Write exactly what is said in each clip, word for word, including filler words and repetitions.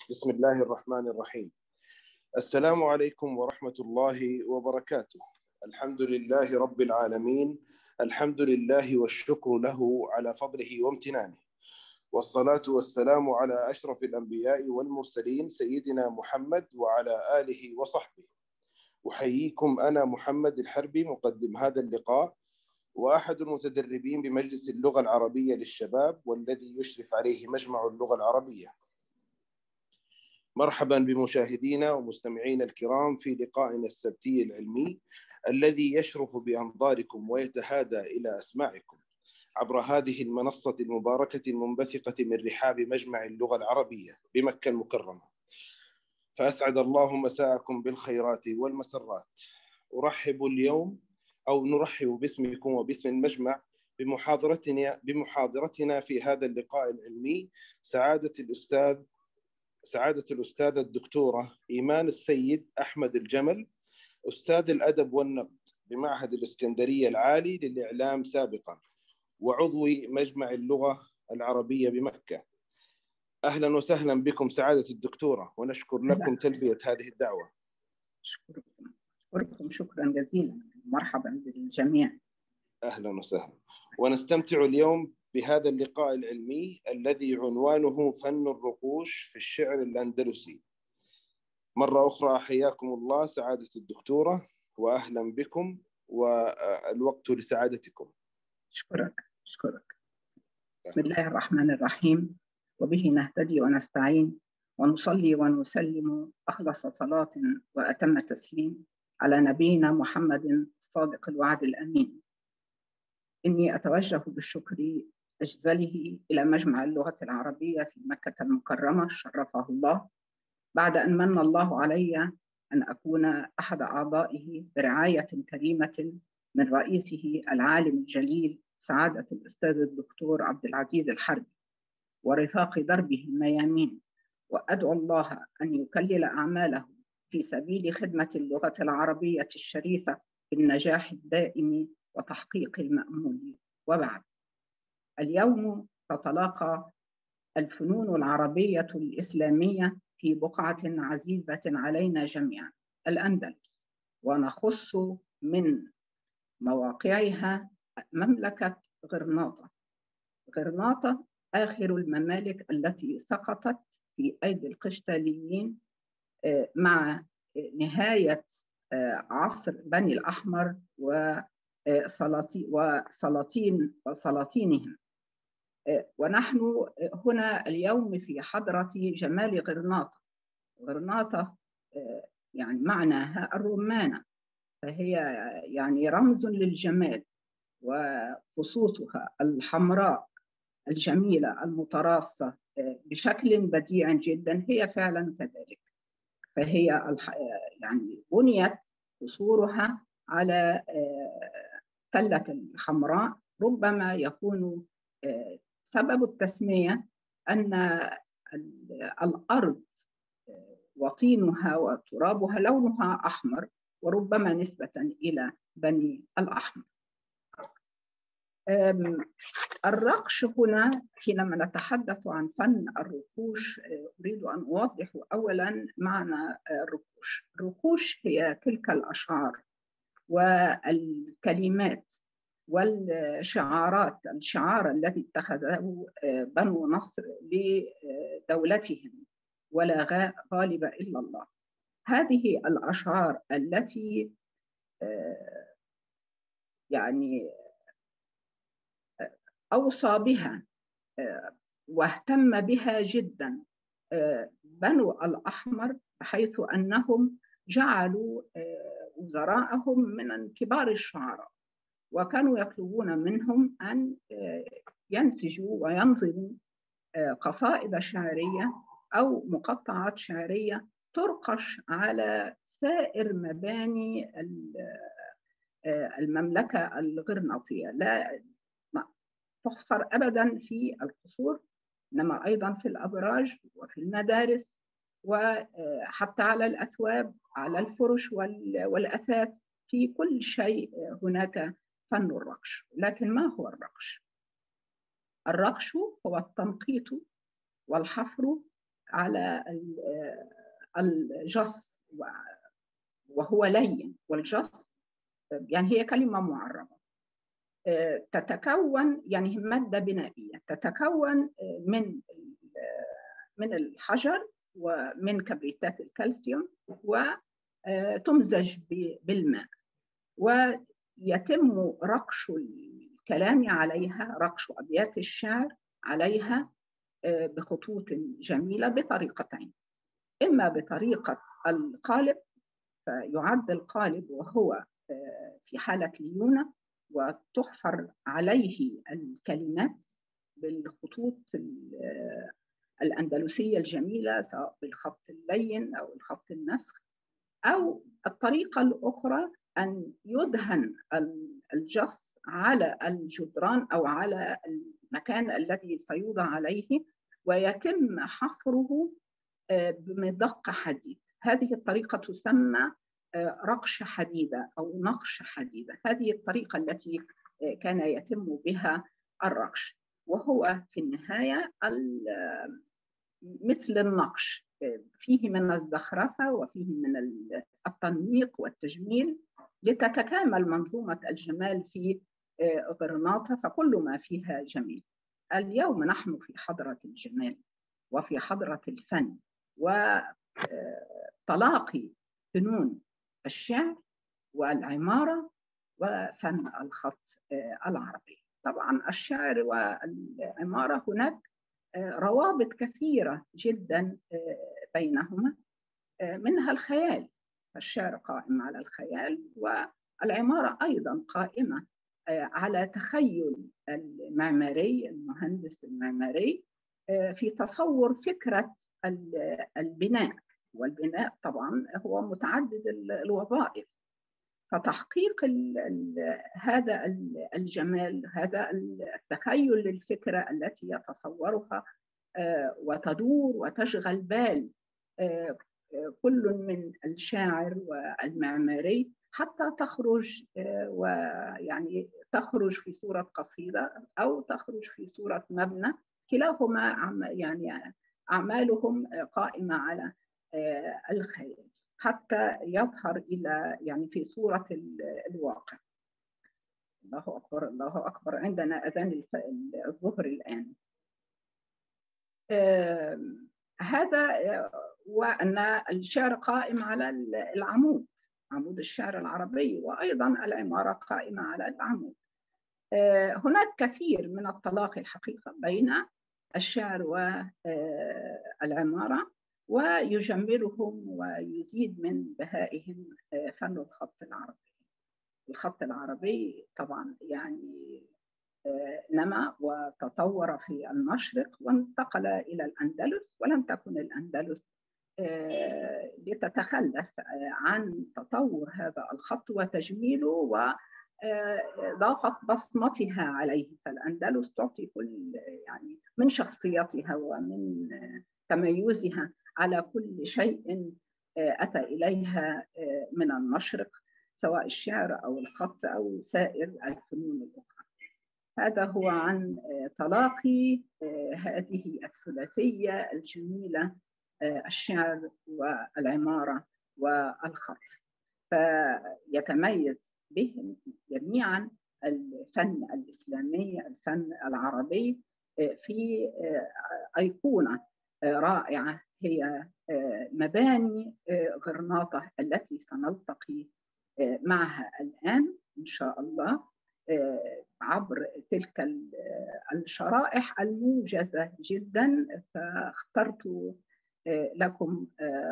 بسم الله الرحمن الرحيم. السلام عليكم ورحمة الله وبركاته. الحمد لله رب العالمين، الحمد لله والشكر له على فضله وامتنانه، والصلاة والسلام على أشرف الأنبياء والمرسلين سيدنا محمد وعلى آله وصحبه. أحييكم أنا محمد الحربي مقدم هذا اللقاء، وأحد المتدربين بمجلس اللغة العربية للشباب، والذي يشرف عليه مجمع اللغة العربية. مرحبا بمشاهدينا ومستمعينا الكرام في لقائنا السبتي العلمي الذي يشرف بأنظاركم ويتهادى إلى أسماعكم عبر هذه المنصة المباركة المنبثقة من رحاب مجمع اللغة العربية بمكة المكرمة. فأسعد الله مساءكم بالخيرات والمسرات. أرحب اليوم أو نرحب باسمكم وباسم المجمع بمحاضرتنا بمحاضرتنا في هذا اللقاء العلمي سعادة الأستاذ سعادة الأستاذة الدكتورة إيمان السيد أحمد الجمل، أستاذ الأدب والنقد بمعهد الإسكندرية العالي للإعلام سابقا، وعضو مجمع اللغة العربية بمكة. أهلا وسهلا بكم سعادة الدكتورة، ونشكر لكم تلبية هذه الدعوة. أشكركم أشكركم شكرا جزيلا. مرحبا بالجميع. أهلا وسهلا. ونستمتع اليوم بهذا اللقاء العلمي الذي عنوانه فن الرقوش في الشعر الأندلسي. مرة أخرى حياكم الله سعادة الدكتورة، وأهلا بكم، والوقت لسعادتكم. أشكرك أشكرك. بسم الله الرحمن الرحيم، وبه نهتدي ونستعين، ونصلي ونسلم أخلص صلاة وأتم تسليم على نبينا محمد الصادق الوعد الأمين. إني أتوجه بالشكر أجزله إلى مجمع اللغة العربية في مكة المكرمة، شرفه الله، بعد أن من الله علي أن أكون أحد أعضائه برعاية كريمة من رئيسه العالم الجليل سعادة الأستاذ الدكتور عبد العزيز الحربي ورفاق دربه الميامين، وأدعو الله أن يكلل أعماله في سبيل خدمة اللغة العربية الشريفة بالنجاح الدائم وتحقيق المأمول. وبعد، اليوم تتلاقى الفنون العربية الإسلامية في بقعة عزيزة علينا جميعا، الأندلس، ونخص من مواقعها مملكة غرناطة. غرناطة آخر الممالك التي سقطت في أيدي القشتاليين مع نهاية عصر بني الأحمر وسلاطين وسلاطينهم. ونحن هنا اليوم في حضرة جمال غرناطة. غرناطة يعني معناها الرمانة، فهي يعني رمز للجمال، وخصوصها الحمراء الجميلة المتراصة بشكل بديع جدا هي فعلا كذلك. فهي يعني بنيت قصورها على تلة الحمراء. ربما يكون سبب التسمية أن الأرض وطينها وترابها لونها أحمر، وربما نسبة إلى بني الأحمر. الرقش هنا حينما نتحدث عن فن الرقوش أريد أن أوضح أولا معنى الرقوش. الرقوش هي تلك الأشعار والكلمات والشعارات، الشعار الذي اتخذه بنو نصر لدولتهم، ولا غالب إلا الله. هذه الأشعار التي يعني أوصى بها واهتم بها جدا بنو الأحمر، بحيث أنهم جعلوا وزراءهم من كبار الشعراء، وكانوا يطلبون منهم أن ينسجوا وينظموا قصائد شعرية أو مقطعات شعرية ترقش على سائر مباني المملكة الغرناطية، لا تحصر أبدا في القصور، إنما أيضا في الأبراج وفي المدارس، وحتى على الأثواب، على الفرش والأثاث، في كل شيء هناك فن الرقش. لكن ما هو الرقش؟ الرقش هو التنقيط والحفر على الجص، وهو لين، والجص يعني هي كلمة معربة تتكون، يعني مادة بنائية تتكون من من الحجر ومن كبريتات الكالسيوم، وتمزج بالماء، ويتم رقش الكلام عليها، رقش أبيات الشعر عليها بخطوط جميلة بطريقتين: إما بطريقة القالب، فيعد القالب وهو في حالة ليونة وتحفر عليه الكلمات بالخطوط الأندلسية الجميلة، سواء بالخط اللين أو الخط النسخ، أو الطريقة الأخرى أن يدهن الجص على الجدران أو على المكان الذي سيوضع عليه، ويتم حفره بمدق حديد. هذه الطريقة تسمى رقش حديدة أو نقش حديدة. هذه الطريقة التي كان يتم بها الرقش، وهو في النهاية مثل النقش، فيه من الزخرفة وفيه من التنميق والتجميل لتتكامل منظومة الجمال في غرناطة، فكل ما فيها جميل. اليوم نحن في حضرة الجمال وفي حضرة الفن وتلاقي فنون الشعر والعمارة وفن الخط العربي. طبعا الشعر والعمارة هناك روابط كثيرة جدا بينهما، منها الخيال، الشعر قائم على الخيال، والعمارة أيضا قائمة على تخيل المعماري، المهندس المعماري في تصور فكرة البناء، والبناء طبعا هو متعدد الوظائف، فتحقيق ال ال هذا الجمال، هذا التخيل للفكرة التي يتصورها وتدور وتشغل بال كل من الشاعر والمعماري حتى تخرج، ويعني تخرج في صورة قصيدة أو تخرج في صورة مبنى، كلاهما يعني أعمالهم قائمة على الخيال حتى يظهر إلى يعني في صورة الواقع. الله أكبر، الله أكبر، عندنا أذان الظهر الآن. آه هذا وأن الشعر قائم على العمود، عمود الشعر العربي، وأيضا العمارة قائمة على العمود. آه هناك كثير من التلاقي الحقيقة بين الشعر والعمارة، ويجملهم ويزيد من بهائهم فن الخط العربي. الخط العربي طبعا يعني نما وتطور في المشرق وانتقل إلى الأندلس، ولم تكن الأندلس لتتخلف عن تطور هذا الخط وتجميله وضافت بصمتها عليه. فالأندلس تعطي كل يعني من شخصيتها ومن تميزها على كل شيء أتى إليها من المشرق، سواء الشعر أو الخط أو سائر الفنون الأخرى. هذا هو عن تلاقي هذه الثلاثية الجميلة، الشعر والعمارة والخط. فيتميز بهم جميعا الفن الإسلامي، الفن العربي، في أيقونة رائعة هي مباني غرناطة التي سنلتقي معها الآن إن شاء الله عبر تلك الشرائح الموجزة جدا. فاخترت لكم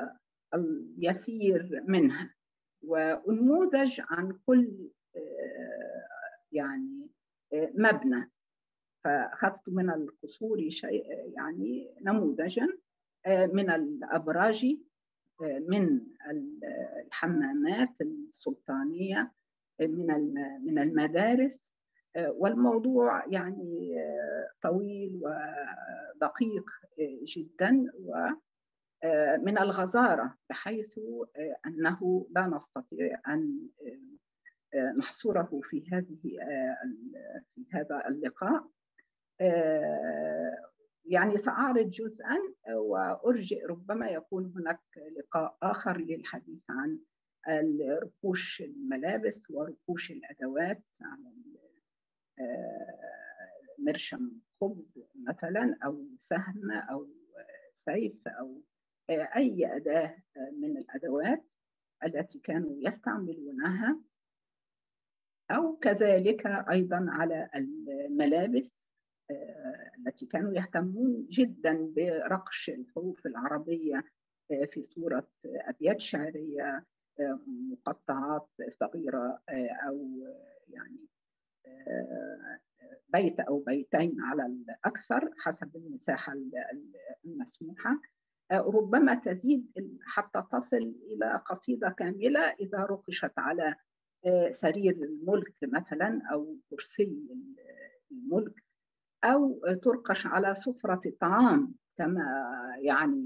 اليسير منها ونموذج عن كل يعني مبنى، فأخذت من القصور شيء يعني نموذجا، من الأبراج، من الحمامات السلطانية، من من المدارس، والموضوع يعني طويل ودقيق جدا ومن الغزارة، بحيث أنه لا نستطيع أن نحصره في هذه في هذا اللقاء. يعني سأعرض جزءاً وأرجئ ربما يكون هناك لقاء آخر للحديث عن رقوش الملابس ورقوش الأدوات، عن مرشم خبز مثلاً أو سهم أو سيف أو أي أداة من الأدوات التي كانوا يستعملونها، أو كذلك أيضاً على الملابس التي كانوا يهتمون جداً برقش الحروف العربية في صورة أبيات شعرية، مقطعات صغيرة أو يعني بيت أو بيتين على الأكثر حسب المساحة المسموحة، ربما تزيد حتى تصل إلى قصيدة كاملة إذا رقشت على سرير الملك مثلا أو كرسي الملك، أو ترقش على سفرة الطعام كما يعني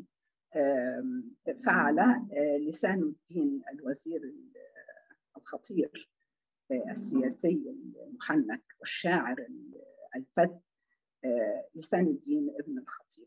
فعل لسان الدين الوزير الخطير السياسي المحنك والشاعر الفذ لسان الدين ابن الخطيب.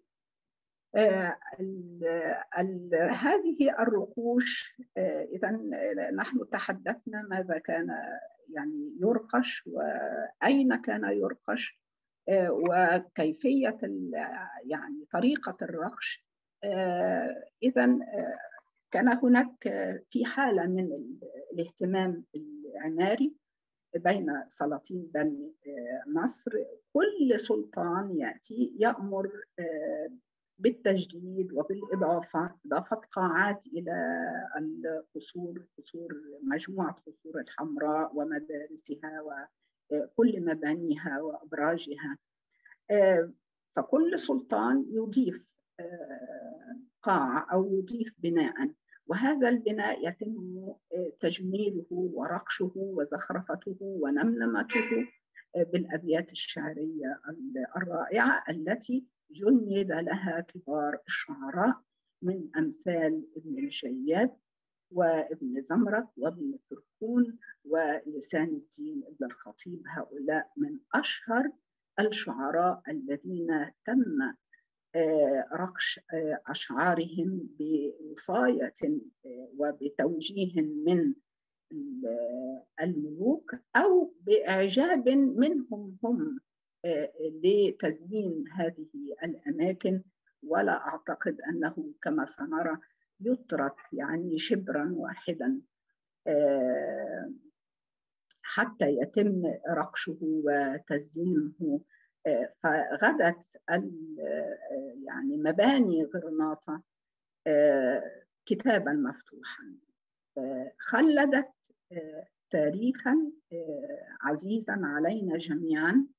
هذه الرقوش، إذا نحن تحدثنا ماذا كان يعني يرقش وأين كان يرقش وكيفية يعني طريقة الرقش. إذا كان هناك في حالة من الاهتمام العماري بين سلاطين بني مصر، كل سلطان يأتي يأمر بالتجديد وبالإضافة إضافة قاعات إلى القصور، قصور مجموعة قصور الحمراء ومدارسها وكل مبانيها وأبراجها. فكل سلطان يضيف قاعة أو يضيف بناء، وهذا البناء يتم تجميله ورقشه وزخرفته ونمنمته بالأبيات الشعرية الرائعة التي جند لها كبار الشعراء من أمثال ابن الجياد وابن زمرك وابن فركون ولسان الدين ابن الخطيب. هؤلاء من أشهر الشعراء الذين تم رقش أشعارهم بوصاية وبتوجيه من الملوك أو بإعجاب منهم هم لتزيين هذه الأماكن، ولا أعتقد أنه كما سنرى يترك يعني شبرا واحدا حتى يتم رقشه وتزيينه. فغدت يعني مباني غرناطة كتابا مفتوحا، خلدت تاريخا عزيزا علينا جميعا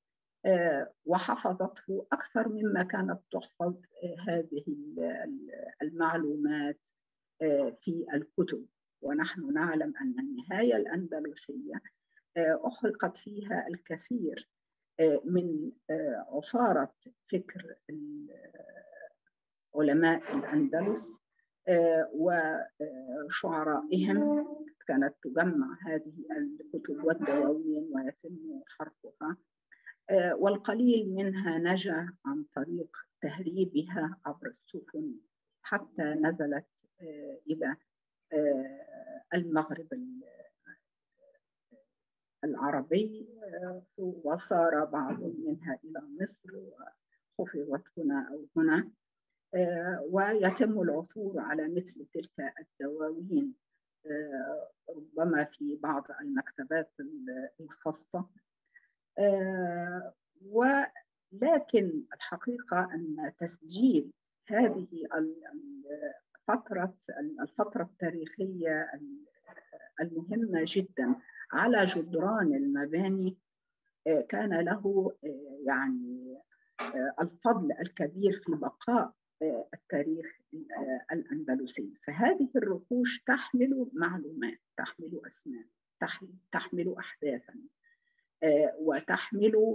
وحفظته أكثر مما كانت تحفظ هذه المعلومات في الكتب. ونحن نعلم أن النهاية الأندلسية أحرقت فيها الكثير من عصارة فكر علماء الأندلس وشعرائهم، كانت تجمع هذه الكتب والدواوين ويتم حرقها، والقليل منها نجا عن طريق تهريبها عبر السفن حتى نزلت إلى المغرب العربي، وصار بعض منها إلى مصر وحفظت هنا أو هنا، ويتم العثور على مثل تلك الدواوين ربما في بعض المكتبات الخاصة. ولكن الحقيقة أن تسجيل هذه الفترة الفترة التاريخية المهمة جدا على جدران المباني كان له يعني الفضل الكبير في بقاء التاريخ الأندلسي. فهذه الرقوش تحمل معلومات، تحمل أسماء، تحمل أحداثا، وتحمل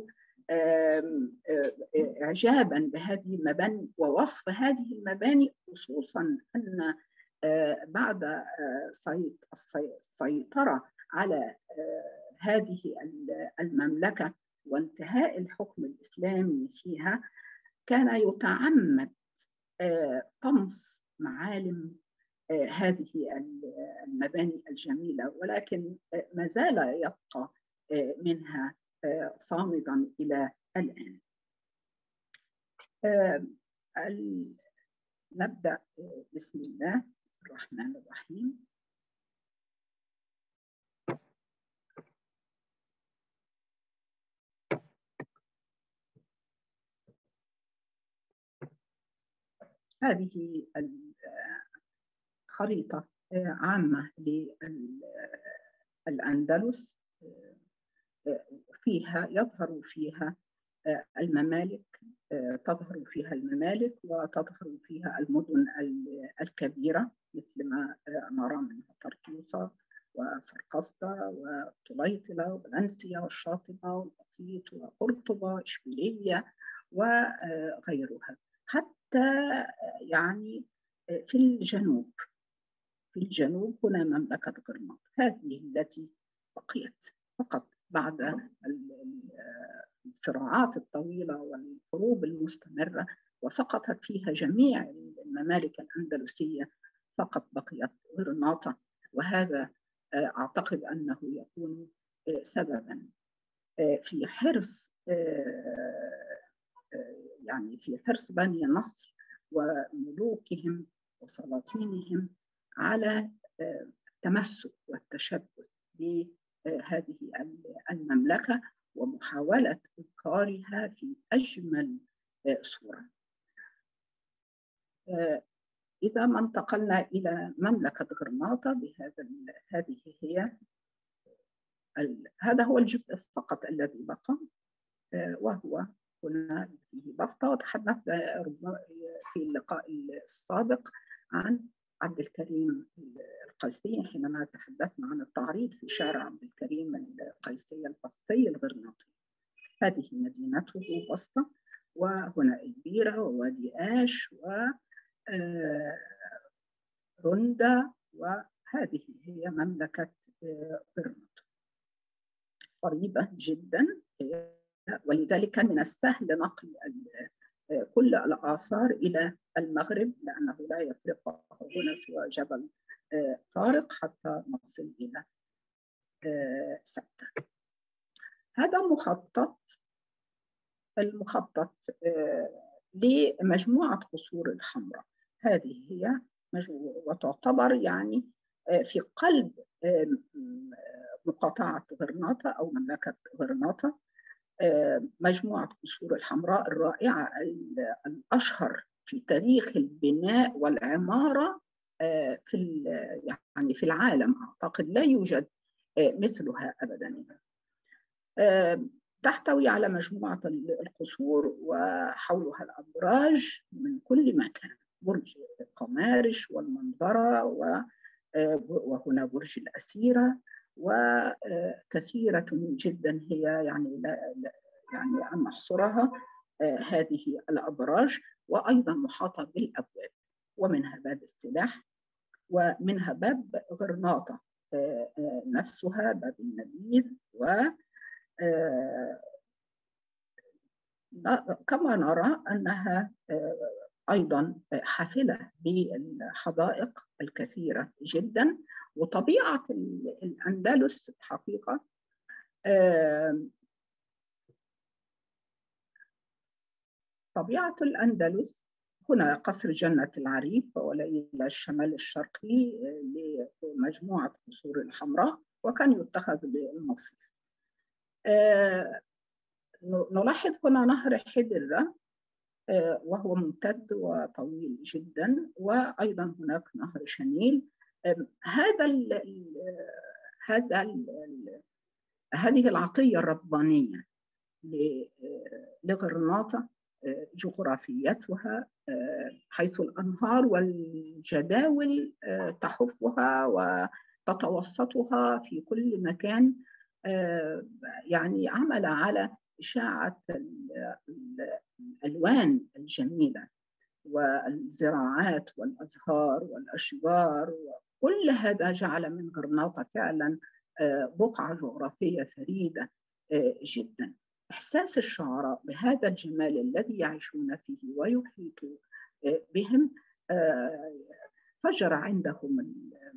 إعجابا بهذه المباني ووصف هذه المباني، خصوصا أن بعد السيطرة على هذه المملكة وانتهاء الحكم الإسلامي فيها، كان يتعمد طمس معالم هذه المباني الجميلة، ولكن ما زال يبقى منها صامدا إلى الآن. نبدأ بسم الله الرحمن الرحيم. هذه خريطة عامة للأندلس، فيها يظهر فيها الممالك، تظهر فيها الممالك وتظهر فيها المدن الكبيرة مثل ما نرى منها طرطوسة وسرقسطة وطليطلة وفالنسيا والشاطبة والبسيط وقرطبة إشبيلية وغيرها، حتى يعني في الجنوب في الجنوب هنا مملكة غرناطة، هذه التي بقيت فقط بعد الصراعات الطويلة والحروب المستمرة وسقطت فيها جميع الممالك الأندلسية، فقط بقيت غرناطة. وهذا أعتقد أنه يكون سببا في حرص يعني في حرص بني نصر وملوكهم وسلاطينهم على التمسك والتشبث بهذه المملكة ومحاولة إظهارها في أجمل صورة. إذا ما انتقلنا إلى مملكة غرناطة بهذا هذه هي هذا هو الجزء فقط الذي بقى، وهو هنا فيه بسطة. وتحدثت في اللقاء السابق عن عبد الكريم القيسي حينما تحدثنا عن التعريض في شارع عبد الكريم القيسي البسطي الغرناطي. هذه مدينته بسطة، وهنا البيرة ووادي آش ورندا، وهذه هي مملكة غرناطة قريبة جدا، ولذلك من السهل نقل كل الآثار إلى المغرب لأنه لا يفرقه هنا سوى جبل طارق حتى نصل إلى سكة. هذا مخطط المخطط لمجموعة قصور الحمراء. هذه هي مجموعة وتعتبر يعني في قلب مقاطعة غرناطة أو مملكة غرناطة مجموعة قصور الحمراء الرائعة الأشهر في تاريخ البناء والعمارة في يعني في العالم. أعتقد لا يوجد مثلها أبدا. تحتوي على مجموعة القصور وحولها الأبراج من كل مكان، برج قمارش والمنظرة وهنا برج الأسيرة، وكثيرة جدا هي يعني لا يعني أن نحصرها هذه الأبراج، وأيضا محاطة بالأبواب، ومنها باب السلاح ومنها باب غرناطة نفسها باب النبيذ، و كما نرى أنها أيضا حافلة بالحدائق الكثيرة جدا. وطبيعة الأندلس الحقيقة طبيعة الأندلس هنا قصر جنة العريف وإلى الشمال الشرقي لمجموعة قصور الحمراء، وكان يتخذ للمصيف. نلاحظ هنا نهر حدرة وهو ممتد وطويل جدا، وأيضا هناك نهر شنيل. هذا ال هذا ال هذه العطية الربانية لغرناطة، جغرافيتها حيث الأنهار والجداول تحفها وتتوسطها في كل مكان، يعني عمل على إشاعة الألوان الجميلة والزراعات والأزهار والأشجار، وكل هذا جعل من غرناطة فعلا بقعة جغرافية فريدة جدا. إحساس الشعراء بهذا الجمال الذي يعيشون فيه ويحيط بهم فجر عندهم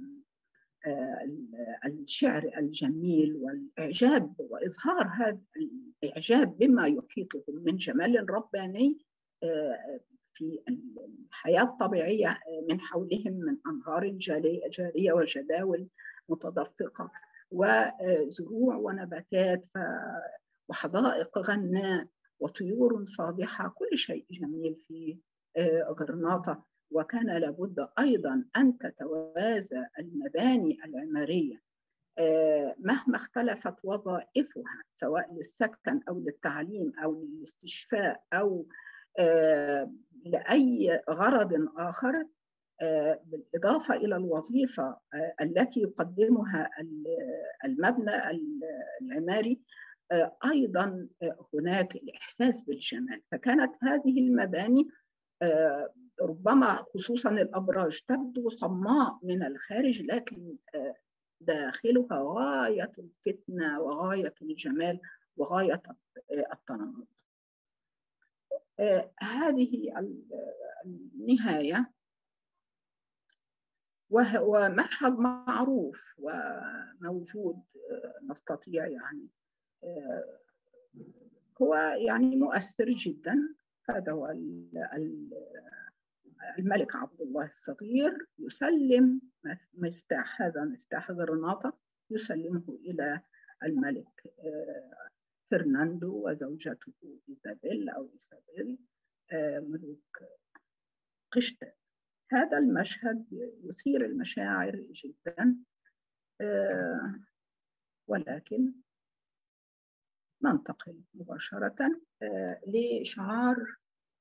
الشعر الجميل والإعجاب وإظهار هذا الإعجاب بما يحيطهم من جمال رباني في الحياة الطبيعية من حولهم، من أنهار جارية وجداول متدفقة وزروع ونباتات وحدائق غناء وطيور صابحة، كل شيء جميل في غرناطة. وكان لابد أيضا أن تتوازى المباني العمارية مهما اختلفت وظائفها، سواء للسكن أو للتعليم أو للاستشفاء أو لأي غرض آخر، بالإضافة إلى الوظيفة التي يقدمها المبنى العماري، أيضا هناك الإحساس بالجمال. فكانت هذه المباني ربما خصوصا الأبراج تبدو صماء من الخارج، لكن داخلها غاية الفتنة وغاية الجمال وغاية التنمق. هذه النهاية، وهو مشهد معروف وموجود، نستطيع يعني هو يعني مؤثر جدا. هذا هو الملك عبد الله الصغير يسلم مفتاح، هذا مفتاح غرناطة، يسلمه إلى الملك فرناندو وزوجته إيزابيل أو إيزابيل ملوك قشتة. هذا المشهد يثير المشاعر جدا، ولكن ننتقل مباشرة لشعار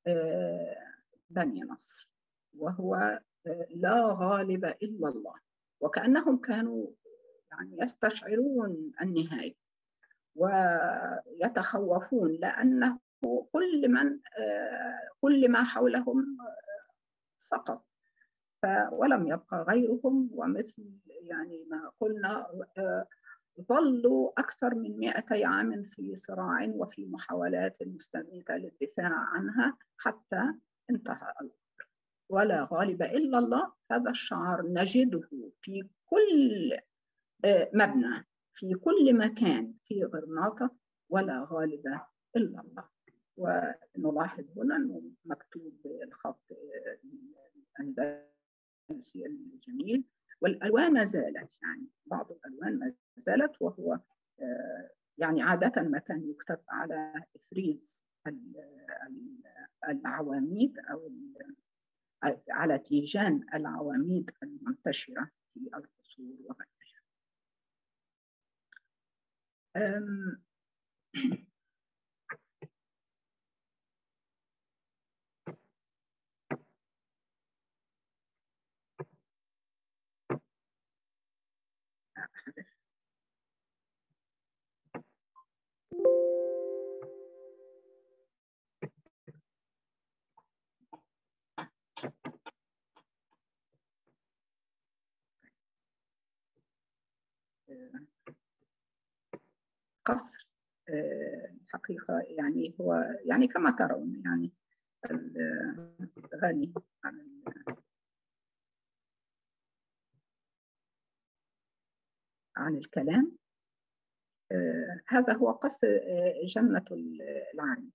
بني نصر، وهو لا غالب إلا الله. وكأنهم كانوا يعني يستشعرون النهاية ويتخوفون، لأنه كل من كل ما حولهم سقط ولم يبقى غيرهم. ومثل يعني ما قلنا ظلوا أكثر من مئتي عام في صراع وفي محاولات مستميتة للدفاع عنها حتى انتهى الأمر. ولا غالب إلا الله، هذا الشعار نجده في كل مبنى في كل مكان في غرناطة، ولا غالب إلا الله. ونلاحظ هنا أنه مكتوب بالخط الأندلسي الجميل، والألوان ما زالت، يعني بعض الألوان ما زالت، وهو يعني عادة ما كان يكتب على إفريز العواميد أو على تيجان العواميد المنتشرة في القصور وغيرها. قصر الحقيقة يعني هو يعني كما ترون يعني غني عن عن الكلام. هذا هو قصر جنة العريس.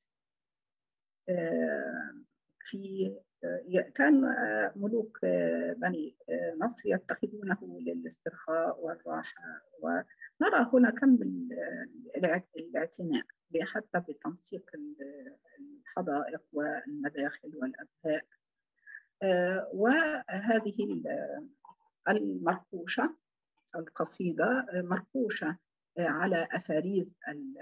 في كان ملوك بني نصر يتخذونه للاسترخاء والراحة، ونرى هنا كم الاعتناء حتى بتنسيق الحدائق والمداخل والأبهاء. وهذه المرقوشة القصيدة مرقوشة على أفاريز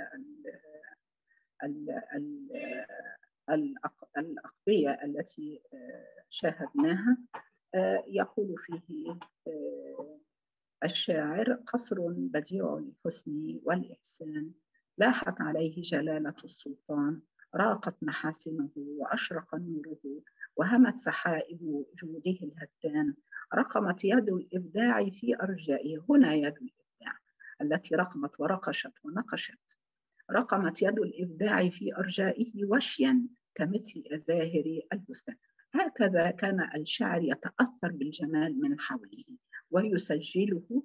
الأقبية التي شاهدناها. يقول فيه الشاعر: قصر بديع الحسن والإحسان، لاحت عليه جلالة السلطان، راقت محاسنه وأشرق نوره، وهمت سحائب جوده الهتان، رقمت يد الإبداع في أرجائه. هنا يد الإبداع التي رقمت ورقشت ونقشت، رقمت يد الإبداع في أرجائه وشيا كمثل أزاهر البستان. هكذا كان الشاعر يتأثر بالجمال من حوله ويسجله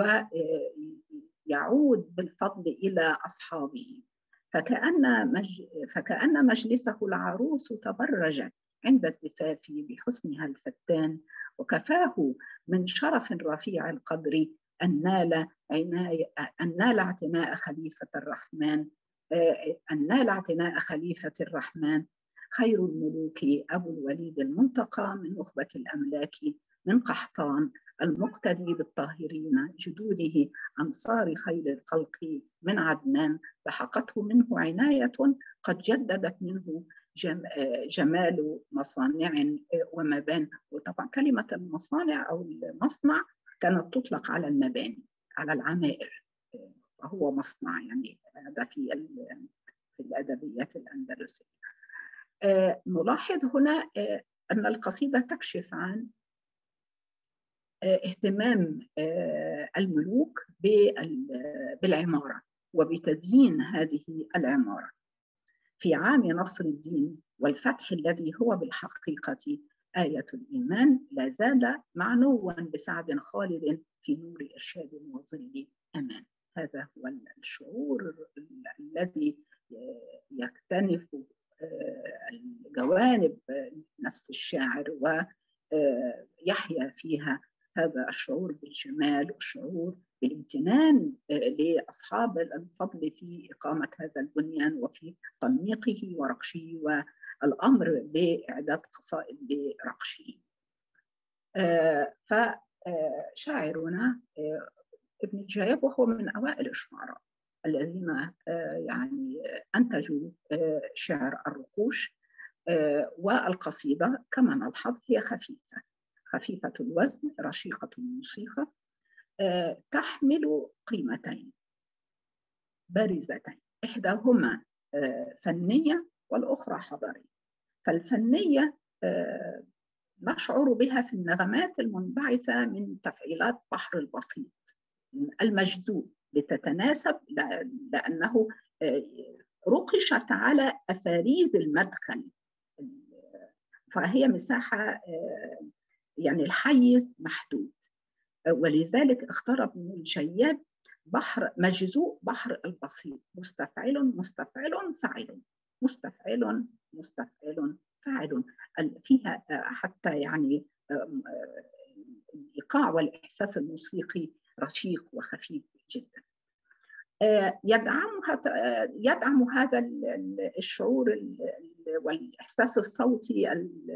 ويعود بالفضل إلى أصحابه، فكأن, مج... فكأن مجلسه العروس تبرجت عند الزفاف بحسنها الفتان، وكفاه من شرف رفيع القدر أن نال عناية أن نال اعتناء خليفة الرحمن أن نال اعتناء خليفة الرحمن خير الملوك أبو الوليد المنتقى من نخبة الأملاك من قحطان المقتدي بالطاهرين جدوده أنصار خير الخلق من عدنان، لحقته منه عناية قد جددت منه جمال مصانع ومبان. وطبعا كلمة المصانع أو المصنع كانت تطلق على المباني، على العمائر، وهو مصنع يعني. هذا في في الأدبيات الأندلسية. آه نلاحظ هنا آه أن القصيدة تكشف عن آه اهتمام آه الملوك بالعمارة وبتزيين هذه العمارة في عام نصر الدين والفتح الذي هو بالحقيقة آية الإيمان، لا زال معنوا بسعد خالد في نور إرشاد وظل أمان. هذا هو الشعور الذي يكتنف الجوانب نفس الشاعر ويحيا فيها هذا الشعور بالجمال والشعور بالامتنان لأصحاب الفضل في إقامة هذا البنيان وفي تنميقه ورقشه والأمر بإعداد قصائد لرقشه. فشاعرنا ابن الجياب وهو من أوائل الشعراء الذين يعني أنتجوا شعر الرقوش، والقصيدة كما نلحظ هي خفيفة خفيفة الوزن رشيقة الموسيقى، تحمل قيمتين بارزتين، إحداهما فنية والأخرى حضارية. فالفنية نشعر بها في النغمات المنبعثة من تفعيلات بحر البسيط المجذوب لتتناسب، لأنه رقشت على أفاريز المدخل، فهي مساحة يعني الحيز محدود، ولذلك اختار ابن الجياب بحر مجزوء بحر البسيط، مستفعل مستفعل فاعل مستفعل مستفعل فاعل، فيها حتى يعني الإيقاع والإحساس الموسيقي رشيق وخفيف جدا. يدعمها يدعم هذا الشعور والإحساس الصوتي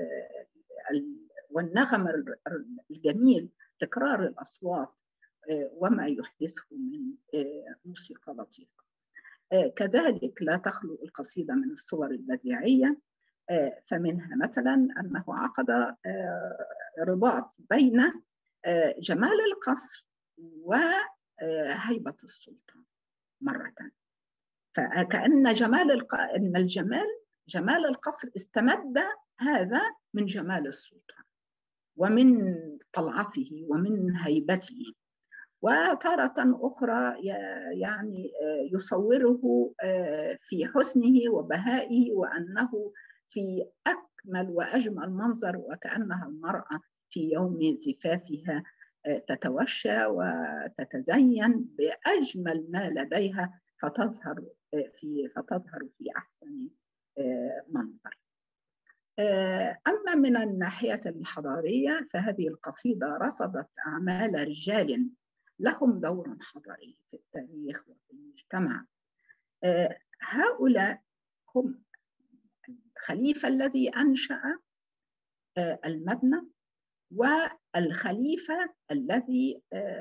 والنغم الجميل تكرار الأصوات وما يحدثه من موسيقى لطيفة. كذلك لا تخلو القصيدة من الصور البديعية، فمنها مثلا أنه عقد رباط بين جمال القصر وهيبة السلطان مرة، فكأن جمال الق... إن الجمال جمال القصر استمد هذا من جمال السلطان ومن طلعته ومن هيبته، وتارة أخرى يعني يصوره في حسنه وبهائه وأنه في أكمل وأجمل منظر، وكأنها المرأة في يوم زفافها تتوشى وتتزين بأجمل ما لديها فتظهر في فتظهر في أحسن منظر. أما من الناحية الحضارية فهذه القصيدة رصدت أعمال رجال لهم دور حضاري في التاريخ وفي المجتمع. هؤلاء هم الخليفة الذي أنشأ المبنى، والخليفة الذي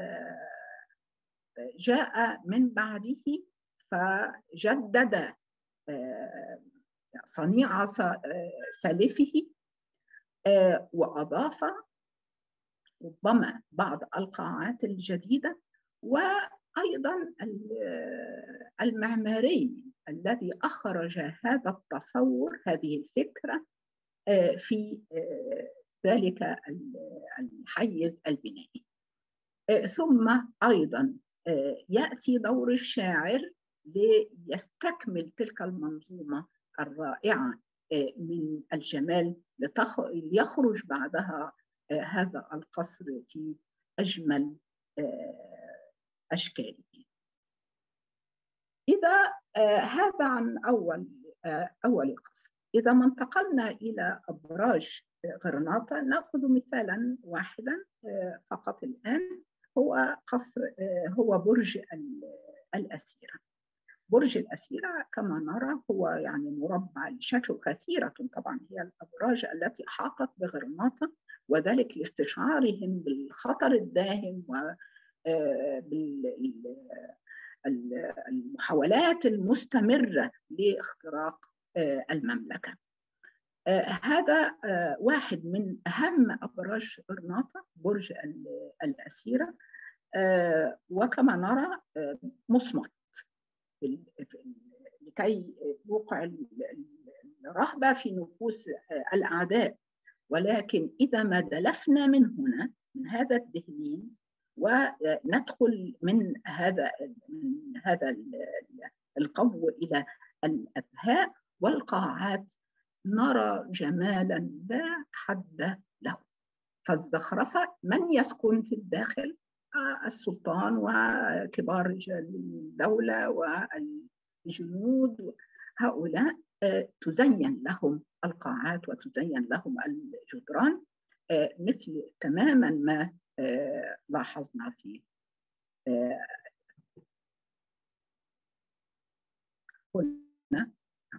جاء من بعده فجدد صنيع سالفه وأضاف ربما بعض القاعات الجديدة، وأيضا المعماري الذي أخرج هذا التصور هذه الفكرة في ذلك الحيز البنائي. ثم أيضا يأتي دور الشاعر ليستكمل تلك المنظومة الرائعة من الجمال ليخرج بعدها هذا القصر في أجمل أشكاله. إذا هذا عن أول أول قصر. إذا ما انتقلنا إلى أبراج غرناطة نأخذ مثالا واحدا فقط الآن، هو قصر هو برج الأسيرة. برج الأسيرة كما نرى هو يعني مربع الشكل، كثيرة طبعا هي الأبراج التي أحاطت بغرناطة، وذلك لاستشعارهم بالخطر الداهم وبالمحاولات المستمرة لاختراق المملكة. هذا واحد من أهم أبراج غرناطة، برج الأسيرة، وكما نرى مصمت لكي يوقع الرهبة في نفوس الأعداء. ولكن إذا ما دلفنا من هنا من هذا الدهليز وندخل من هذا من هذا القبو إلى الأبهاء والقاعات نرى جمالا لا حد له. فالزخرفة من يسكن في الداخل؟ السلطان وكبار رجال الدولة والجنود، هؤلاء تزين لهم القاعات وتزين لهم الجدران مثل تماما ما لاحظنا فيه هنا.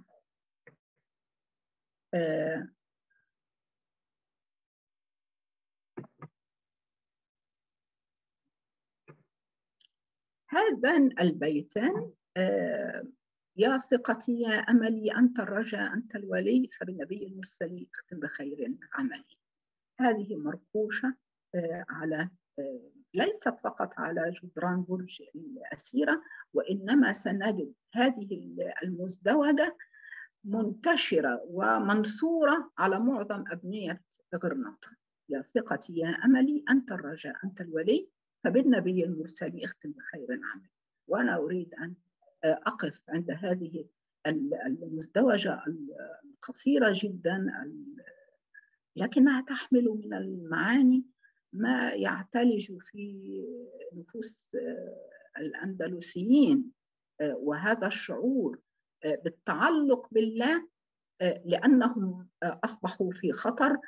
هذان البيتان يا ثقتي يا أملي أنت الرجا أنت الولي فبالنبي المرسل اختم بخير عملي. هذه مرقوشة على ليست فقط على جدران برج الأسيرة، وإنما سنجد هذه المزدوجة منتشرة ومنصورة على معظم أبنية غرناطة. يا ثقتي يا أملي أنت الرجا أنت الولي فبالنبي المرسل اختم بخير عملي. وأنا أريد أن أقف عند هذه المزدوجة القصيرة جدا، لكنها تحمل من المعاني ما يعتلج في نفوس الأندلسيين، وهذا الشعور بالتعلق بالله لأنهم أصبحوا في خطر،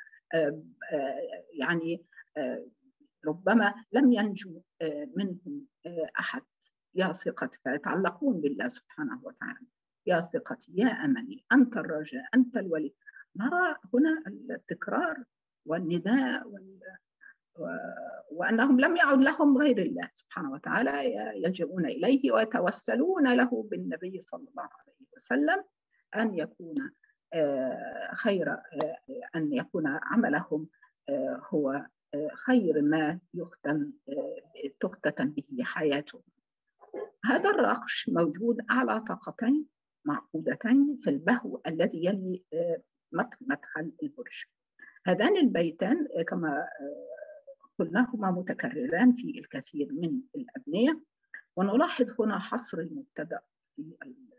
يعني ربما لم ينجو منهم أحد. يا ثقتي فيتعلقون بالله سبحانه وتعالى. يا ثقتي يا أملي أنت الرجاء أنت الولي. نرى هنا التكرار والنداء وال... و... وأنهم لم يعد لهم غير الله سبحانه وتعالى، يلجؤون إليه ويتوسلون له بالنبي صلى الله عليه وسلم أن يكون خير، أن يكون عملهم هو خير ما يختم تختتم به حياتهم. هذا الرقش موجود على طاقتين معقودتين في البهو الذي يلي مدخل البرج. هذان البيتان كما قلناهما متكرران في الكثير من الأبنية، ونلاحظ هنا حصر المبتدأ في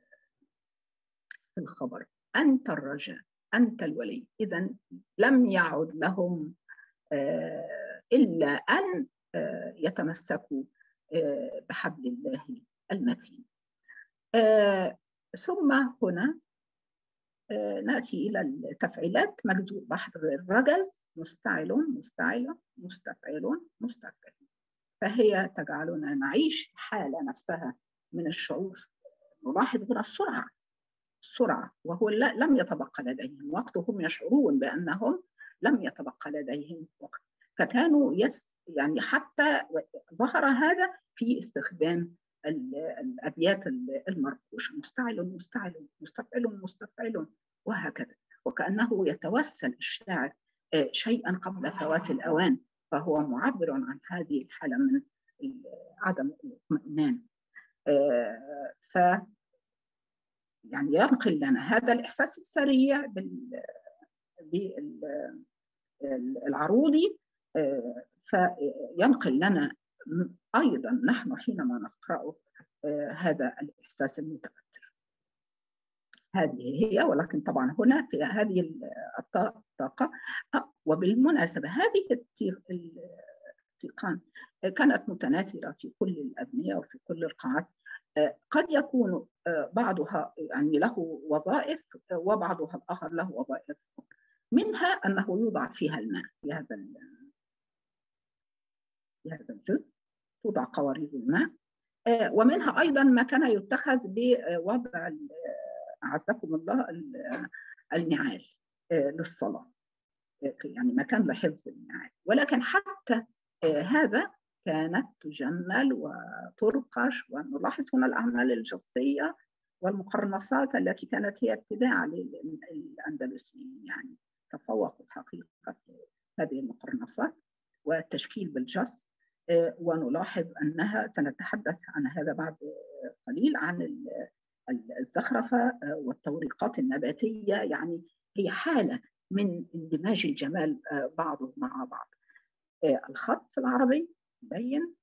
الخبر أنت الرجاء أنت الولي. إذن لم يعد لهم إلا أن يتمسكوا بحبل الله المتين. ثم هنا نأتي إلى التفعيلات. مجذوب بحر الرجز مستعل مستعل مستفعل مستفعل، فهي تجعلنا نعيش حالة نفسها من الشعور. نلاحظ هنا السرعة السرعة وهو لم يتبقى لديهم وقت، هم يشعرون بأنهم لم يتبقى لديهم وقت، فكانوا يس يعني حتى ظهر هذا في استخدام الأبيات المرقوشة مستعل مستعل مستفعل مستفعل وهكذا، وكأنه يتوسل الشاعر شيئا قبل فوات الأوان، فهو معبر عن هذه الحالة من عدم الاطمئنان. ف يعني ينقل لنا هذا الإحساس السريع بالعروضي، فينقل لنا أيضا نحن حينما نقرأه هذا الإحساس المتوتر. هذه هي، ولكن طبعا هنا في هذه الطاقة. وبالمناسبة هذه التيقان كانت متناثرة في كل الأبنية وفي كل القاعات. قد يكون بعضها يعني له وظائف وبعضها الآخر له وظائف، منها أنه يوضع فيها الماء في هذا في هذا الجزء، توضع قوارير الماء، ومنها أيضا ما كان يتخذ بوضع أعزكم الله النعال للصلاة، يعني مكان لحفظ النعال. ولكن حتى هذا كانت تجمل وترقش، ونلاحظ هنا الأعمال الجصية والمقرنصات التي كانت هي ابتداع للأندلسيين، يعني تفوقوا حقيقة هذه المقرنصات والتشكيل بالجص. ونلاحظ أنها سنتحدث عن هذا بعد قليل، عن الزخرفة والتوريقات النباتية، يعني هي حالة من اندماج الجمال بعضه مع بعض. الخط العربي مبين،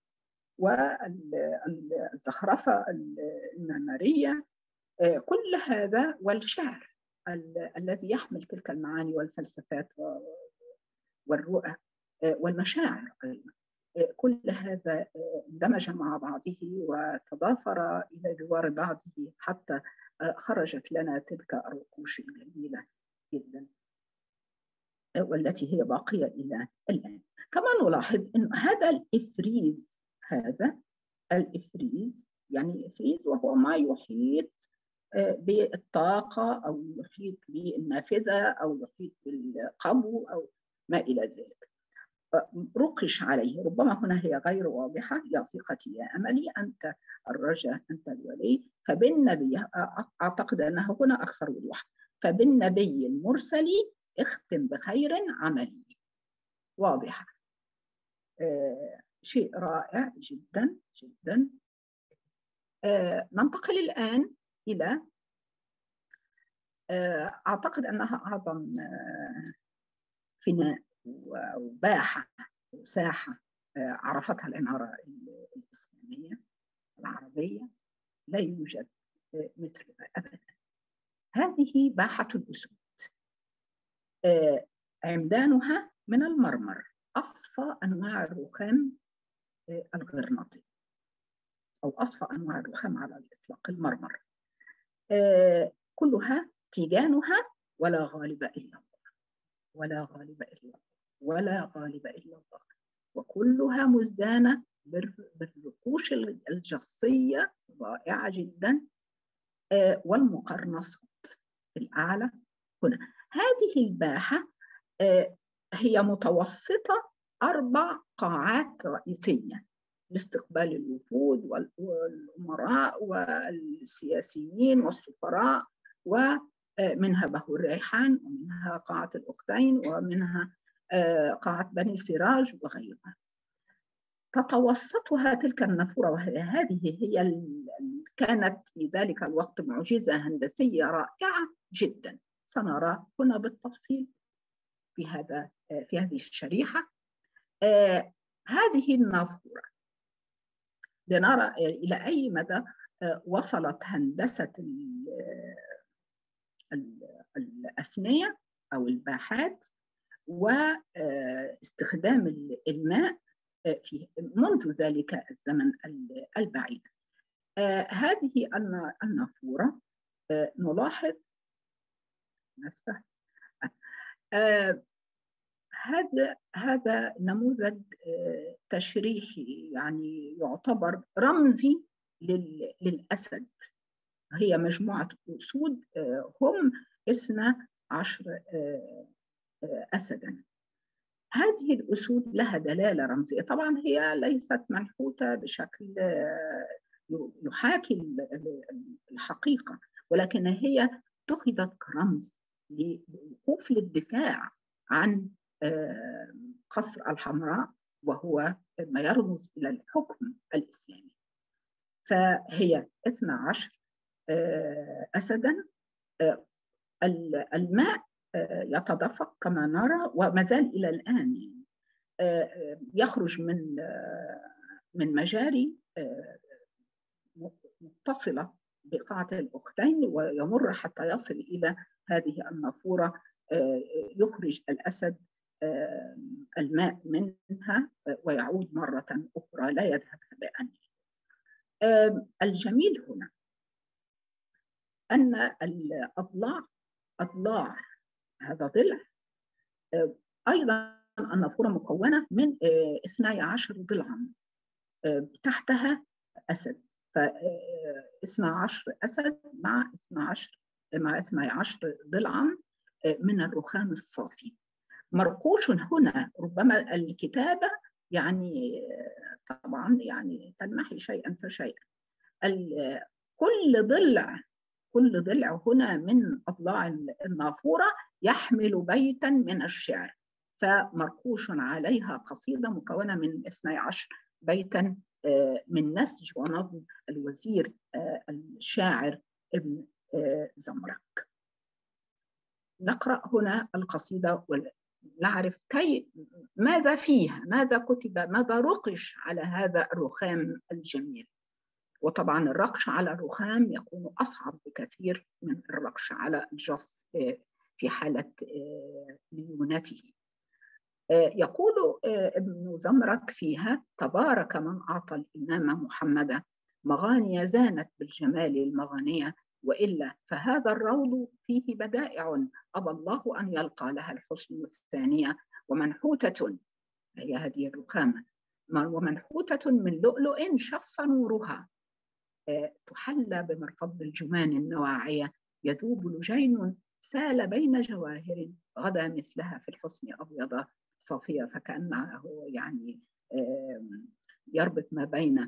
والزخرفة المعمارية، كل هذا، والشعر الذي يحمل تلك المعاني والفلسفات والرؤى والمشاعر أيضا، كل هذا اندمج مع بعضه وتضافر إلى جوار بعضه حتى خرجت لنا تلك الرقوش الجميلة جدا، والتي هي باقية إلى الآن. كما نلاحظ أن هذا الإفريز، هذا الإفريز يعني الإفريز وهو ما يحيط بالطاقة أو يحيط بالنافذة أو يحيط بالقبو أو ما إلى ذلك، رقش عليه. ربما هنا هي غير واضحة. يا ثقتي يا أملي، أنت الرجاء أنت الولي، فبالنبي، أعتقد أنها هنا أكثر وضوح، فبالنبي المرسل اختم بخير عملي. واضحة. آه شيء رائع جدا جدا. آه ننتقل الآن إلى آه أعتقد أنها أعظم آه فناء وباحة وساحة آه عرفتها العمارة الإسلامية العربية، لا يوجد آه مثلها أبدا. هذه باحة الأسود. آه عمدانها من المرمر، أصفى أنواع الرخام آه الغرناطي، أو أصفى أنواع الرخام على الإطلاق، المرمر. آه كلها تيجانها ولا غالب إلا الله، ولا غالب إلا الله، ولا غالب إلا الله، وكلها مزدانة بالرقوش الجصية رائعة جدا، آه والمقرنصات في الأعلى. هنا هذه الباحة آه هي متوسطة أربع قاعات رئيسية لاستقبال الوفود والأمراء والسياسيين والسفراء، ومنها بهو الريحان، ومنها قاعة الأختين، ومنها قاعة بني سراج وغيرها. تتوسطها تلك النافورة، وهذه هي كانت في ذلك الوقت معجزة هندسية رائعة جدا، سنرى هنا بالتفصيل في هذا في هذه الشريحة. آه هذه النافورة لنرى إلى أي مدى وصلت هندسة الأفنية أو الباحات واستخدام الماء في منذ ذلك الزمن البعيد. هذه النافورة نلاحظ نفسها. هذا هذا نموذج تشريحي، يعني يعتبر رمزي للأسد. هي مجموعة أسود، هم اثنا عشر أسدا. هذه الأسود لها دلالة رمزية، طبعا هي ليست منحوتة بشكل يحاكي الحقيقة، ولكن هي اتخذت كرمز للوقوف للدفاع عن قصر الحمراء، وهو ما يرمز إلى الحكم الإسلامي. فهي اثنا عشر أسدا. الماء يتدفق كما نرى، وما زال إلى الآن يخرج من من مجاري متصلة بقاعة الأختين ويمر حتى يصل إلى هذه النافورة يخرج الأسد الماء منها ويعود مرة أخرى لا يذهب هباء. الجميل هنا أن الأضلاع أضلاع هذا ضلع أيضا النافورة مكونة من اثني عشر ضلعا تحتها أسد، ف اثني عشر أسد مع اثني عشر مع اثني عشر ضلعا من الرخام الصافي مرقوش هنا. ربما الكتابة يعني طبعا يعني تلمحي شيئا فشيئا. كل ضلع كل ضلع هنا من أضلاع النافورة يحمل بيتا من الشعر، فمرقوش عليها قصيدة مكونة من اثني عشر بيتا من نسج ونظم الوزير الشاعر ابن زمرك. نقرأ هنا القصيدة ونعرف كي ماذا فيها، ماذا كتب، ماذا رقش على هذا الرخام الجميل. وطبعا الرقش على الرخام يكون أصعب بكثير من الرقش على الجص في حالة ليونته. يقول ابن زمرك فيها: تبارك من أعطى الإمام محمدا مغاني زانت بالجمال المغانية، وإلا فهذا الروض فيه بدائع أبى الله أن يلقى لها الحسن الثانية، ومنحوتة هي هذه الرخامة ومنحوتة من لؤلؤ شف نورها، تحلى بمرفض الجمان النواعية، يذوب لجين سال بين جواهر غدا مثلها في الحسن أبيض صافية. فكأنه يعني يربط ما بين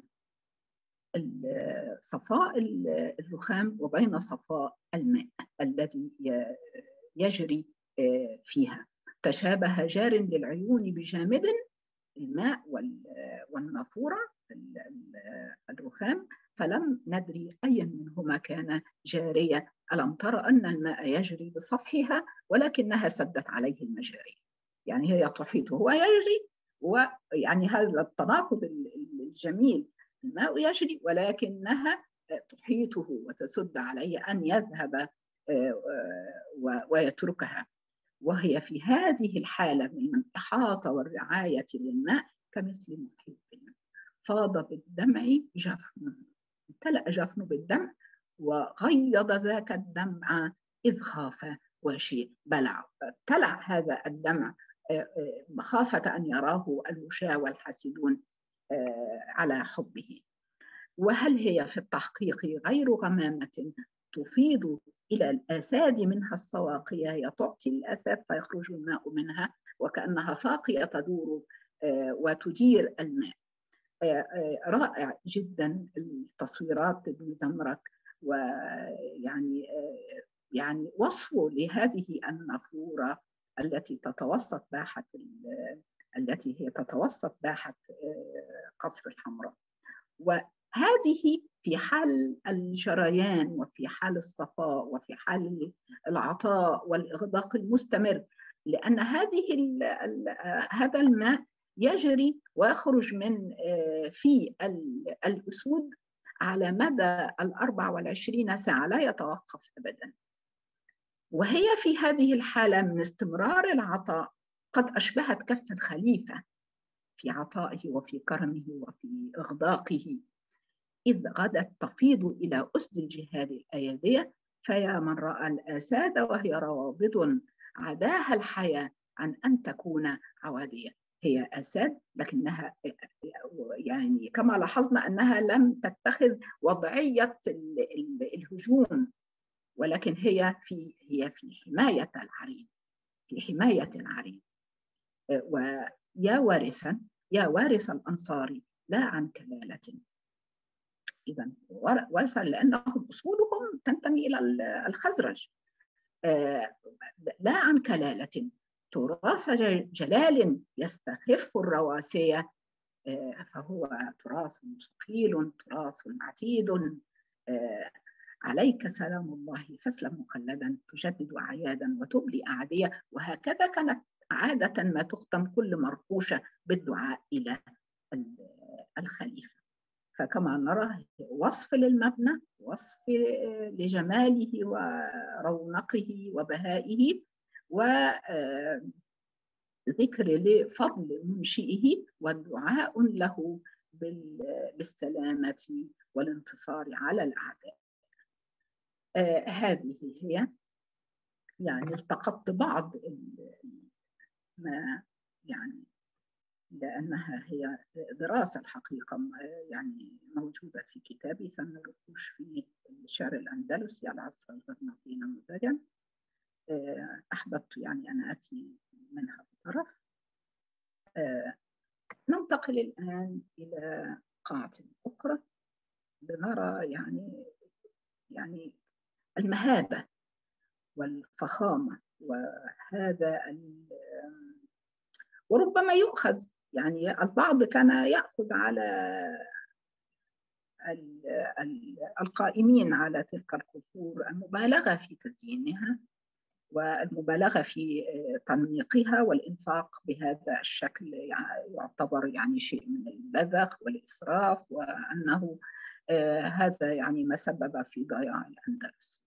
صفاء الرخام وبين صفاء الماء الذي يجري فيها. تشابه جار للعيون بجامد، الماء والنافورة الرخام، فلم ندري أي منهما كان جارية. ألم ترى أن الماء يجري بصفحها ولكنها سدت عليه المجاري، يعني هي تحيطه هو يجري، ويعني هذا التناقض الجميل، الماء يجري ولكنها تحيطه وتسد عليه أن يذهب ويتركها. وهي في هذه الحالة من الإحاطة والرعاية للماء كمثل محيط الماء. فاض بالدمع جفنه، امتلأ جفنه بالدمع وغيض ذاك الدمع إذ خاف وشي بلع. ابتلع هذا الدمع مخافة أن يراه الوشاة والحاسدون على حبه. وهل هي في التحقيق غير غمامة تفيض إلى الآساد منها السواقية، هي تعطي الآساد فيخرج الماء منها وكأنها ساقية تدور وتدير الماء. رائع جدا التصويرات ابن زمرك، ويعني يعني وصفه لهذه النافورة التي تتوسط باحة التي هي تتوسط باحة قصر الحمراء. وهذه في حال الجريان وفي حال الصفاء وفي حال العطاء والإغداق المستمر، لأن هذه ال ال هذا الماء يجري ويخرج من في الأسود على مدى الأربع والعشرين ساعة لا يتوقف أبدا. وهي في هذه الحالة من استمرار العطاء قد أشبهت كف الخليفة في عطائه وفي كرمه وفي إغداقه، إذ غدت تفيض إلى أسد الجهاد الأيادية، فيا من رأى الآساد وهي روابض عداها الحياة عن أن تكون عوادية. هي آساد لكنها يعني كما لاحظنا أنها لم تتخذ وضعية الهجوم، ولكن هي في هي في حماية العرين، في حماية العرين. ويا وارثا يا وارث الأنصار لا عن كلالة. إذا ورثا لأنهم أصولهم تنتمي إلى الخزرج، لا عن كلالة، تراث جلال يستخف الرواسية، فهو تراث ثقيل تراث عتيد. عليك سلام الله فاسلم مخلدا، تجدد أعيادا وتبلي أعدية. وهكذا كانت عادة ما تختم كل مرقوشة بالدعاء إلى الخليفة. فكما نرى وصف للمبنى، وصف لجماله ورونقه وبهائه، وذكر لفضل منشئه، والدعاء له بالسلامة والانتصار على الأعداء. آه هذه هي، يعني التقطت بعض ما يعني لأنها هي دراسة الحقيقة يعني موجودة في كتابي فن الرقوش في الشعر الأندلسي العصر الغرناطي نموذجا. آه أحببت يعني أن آتي منها بطرف. آه ننتقل الآن إلى قاعة أخرى لنرى يعني يعني المهابة والفخامة، وهذا وربما يؤخذ يعني البعض كان يأخذ على القائمين على تلك القصور المبالغة في تزيينها والمبالغة في تنميقها، والإنفاق بهذا الشكل يعتبر يعني شيء من البذخ والإسراف، وأنه هذا يعني ما سبب في ضياع الأندلس.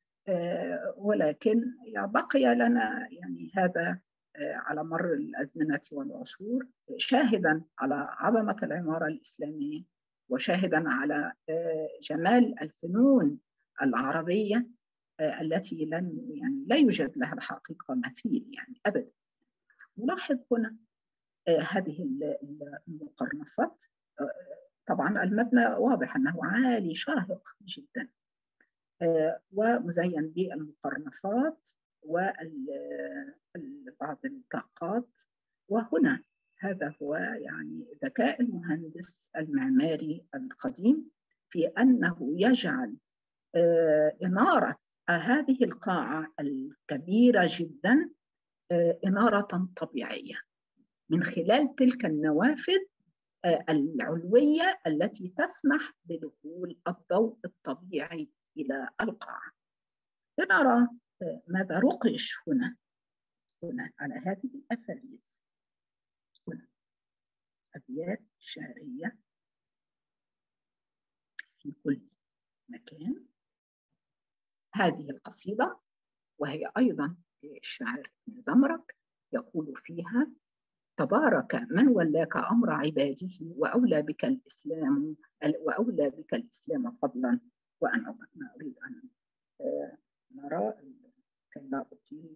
ولكن بقي لنا يعني هذا على مر الأزمنة والعصور شاهدا على عظمة العمارة الإسلامية، وشاهدا على جمال الفنون العربية التي لن يعني لا يوجد لها الحقيقة مثيل يعني أبدا. نلاحظ هنا هذه المقرنصات. طبعا المبنى واضح أنه عالي شاهق جدا ومزين بالمقرنصات وبعض الطاقات. وهنا هذا هو يعني ذكاء المهندس المعماري القديم في أنه يجعل إنارة هذه القاعة الكبيرة جدا إنارة طبيعية من خلال تلك النوافذ العلوية التي تسمح بدخول الضوء الطبيعي إلى القاعة. لنرى ماذا رقش هنا هنا على هذه الأفاريز. هنا أبيات شعرية في كل مكان. هذه القصيدة وهي أيضا الشاعر ابن زمرك يقول فيها: تبارك من ولاك أمر عباده وأولى بك الإسلام وأولى بك الإسلام فضلا وأنعما. ما أريد أن نرى كي لا أطيل.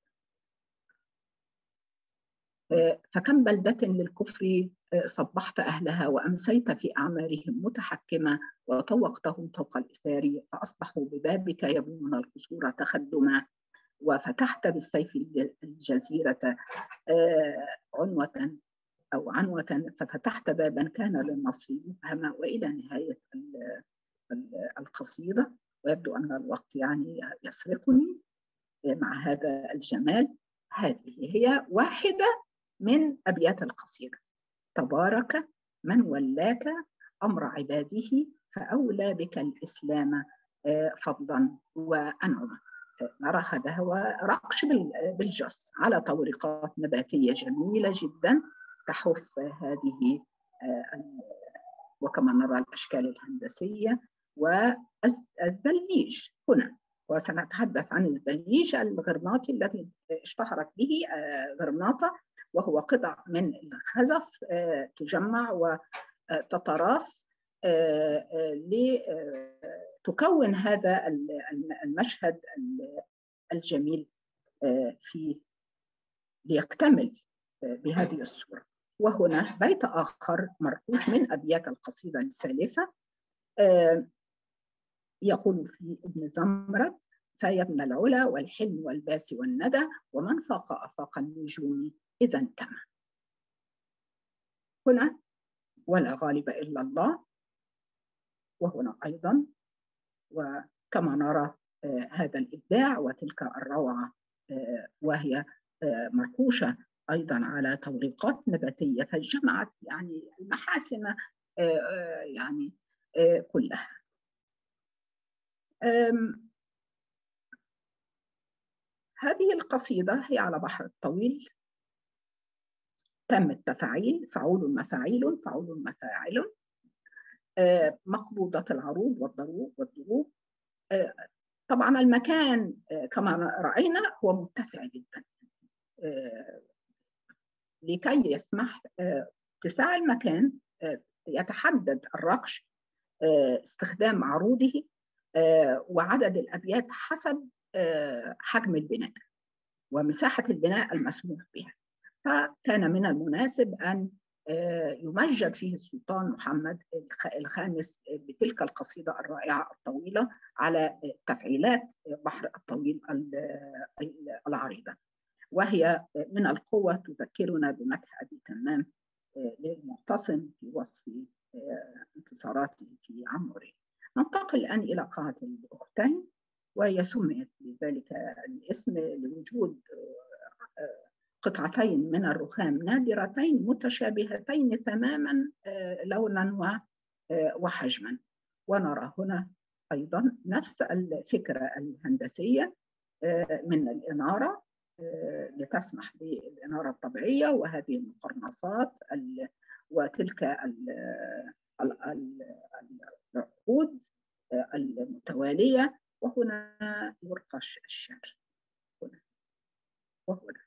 فكم بلدة للكفر صبحت أهلها وأمسيت في أعمارهم متحكمة وطوقتهم طوق الإسار فأصبحوا ببابك يبنون القصور تخدما وفتحت بالسيف الجزيرة عنوة أو عنوة ففتحت بابا كان للنصر مفهما، وإلى نهاية القصيدة. ويبدو أن الوقت يعني يسرقني مع هذا الجمال. هذه هي واحدة من أبيات القصيدة: تبارك من ولاك أمر عباده فأولى بك الإسلام فضلا وأنعما. نرى هذا هو رقش بالجص على توريقات نباتية جميلة جدا تحف هذه، وكما نرى الأشكال الهندسية والزليج هنا. وسنتحدث عن الزليج الغرناطي الذي اشتهرت به غرناطة، وهو قطع من الخزف تجمع وتتراص لتكون هذا المشهد الجميل في ليكتمل بهذه الصورة. وهنا بيت آخر مرقوش من أبيات القصيدة السالفة يقول في ابن زمرك: فيا ابن العلا والحلم والباس والندى ومن فاق أفاق النجوم إذا انتمى. هنا ولا غالب إلا الله. وهنا أيضا وكما نرى آه هذا الإبداع وتلك الروعة آه وهي آه مرقوشة أيضا على توريقات نباتية فجمعت يعني المحاسن آه يعني آه كلها. هذه القصيدة هي على بحر الطويل. تم التفاعيل: فعول مفاعيل فعول مفاعل. مقبوضة العروض والضروب والضروب. طبعا المكان كما رأينا هو متسع جدا لكي يسمح اتساع المكان يتحدد الرقش استخدام عروضه وعدد الأبيات حسب حجم البناء ومساحة البناء المسموح بها. فكان من المناسب أن يمجد فيه السلطان محمد الخامس بتلك القصيدة الرائعة الطويلة على تفعيلات بحر الطويل العريضة، وهي من القوة تذكرنا بمدح أبي تمام للمعتصم في وصف انتصاراته في عموري. ننتقل الآن إلى قاعة الأختين، وهي سميت بذلك الاسم لوجود قطعتين من الرخام نادرتين متشابهتين تماما لونا وحجما. ونرى هنا أيضا نفس الفكرة الهندسية من الإنارة لتسمح بالإنارة الطبيعية، وهذه المقرنصات وتلك العقود المتوالية، وهنا يرقش الشعر هنا وهنا.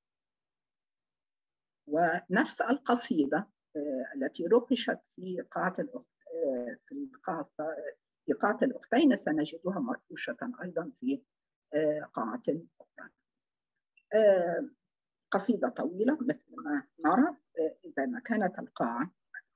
ونفس القصيدة التي رقشت في قاعة الأخت في القاعة في قاعة الأختين سنجدها مرقوشة أيضا في قاعة أخرى. قصيدة طويلة مثل ما نرى. إذا ما كانت القاعة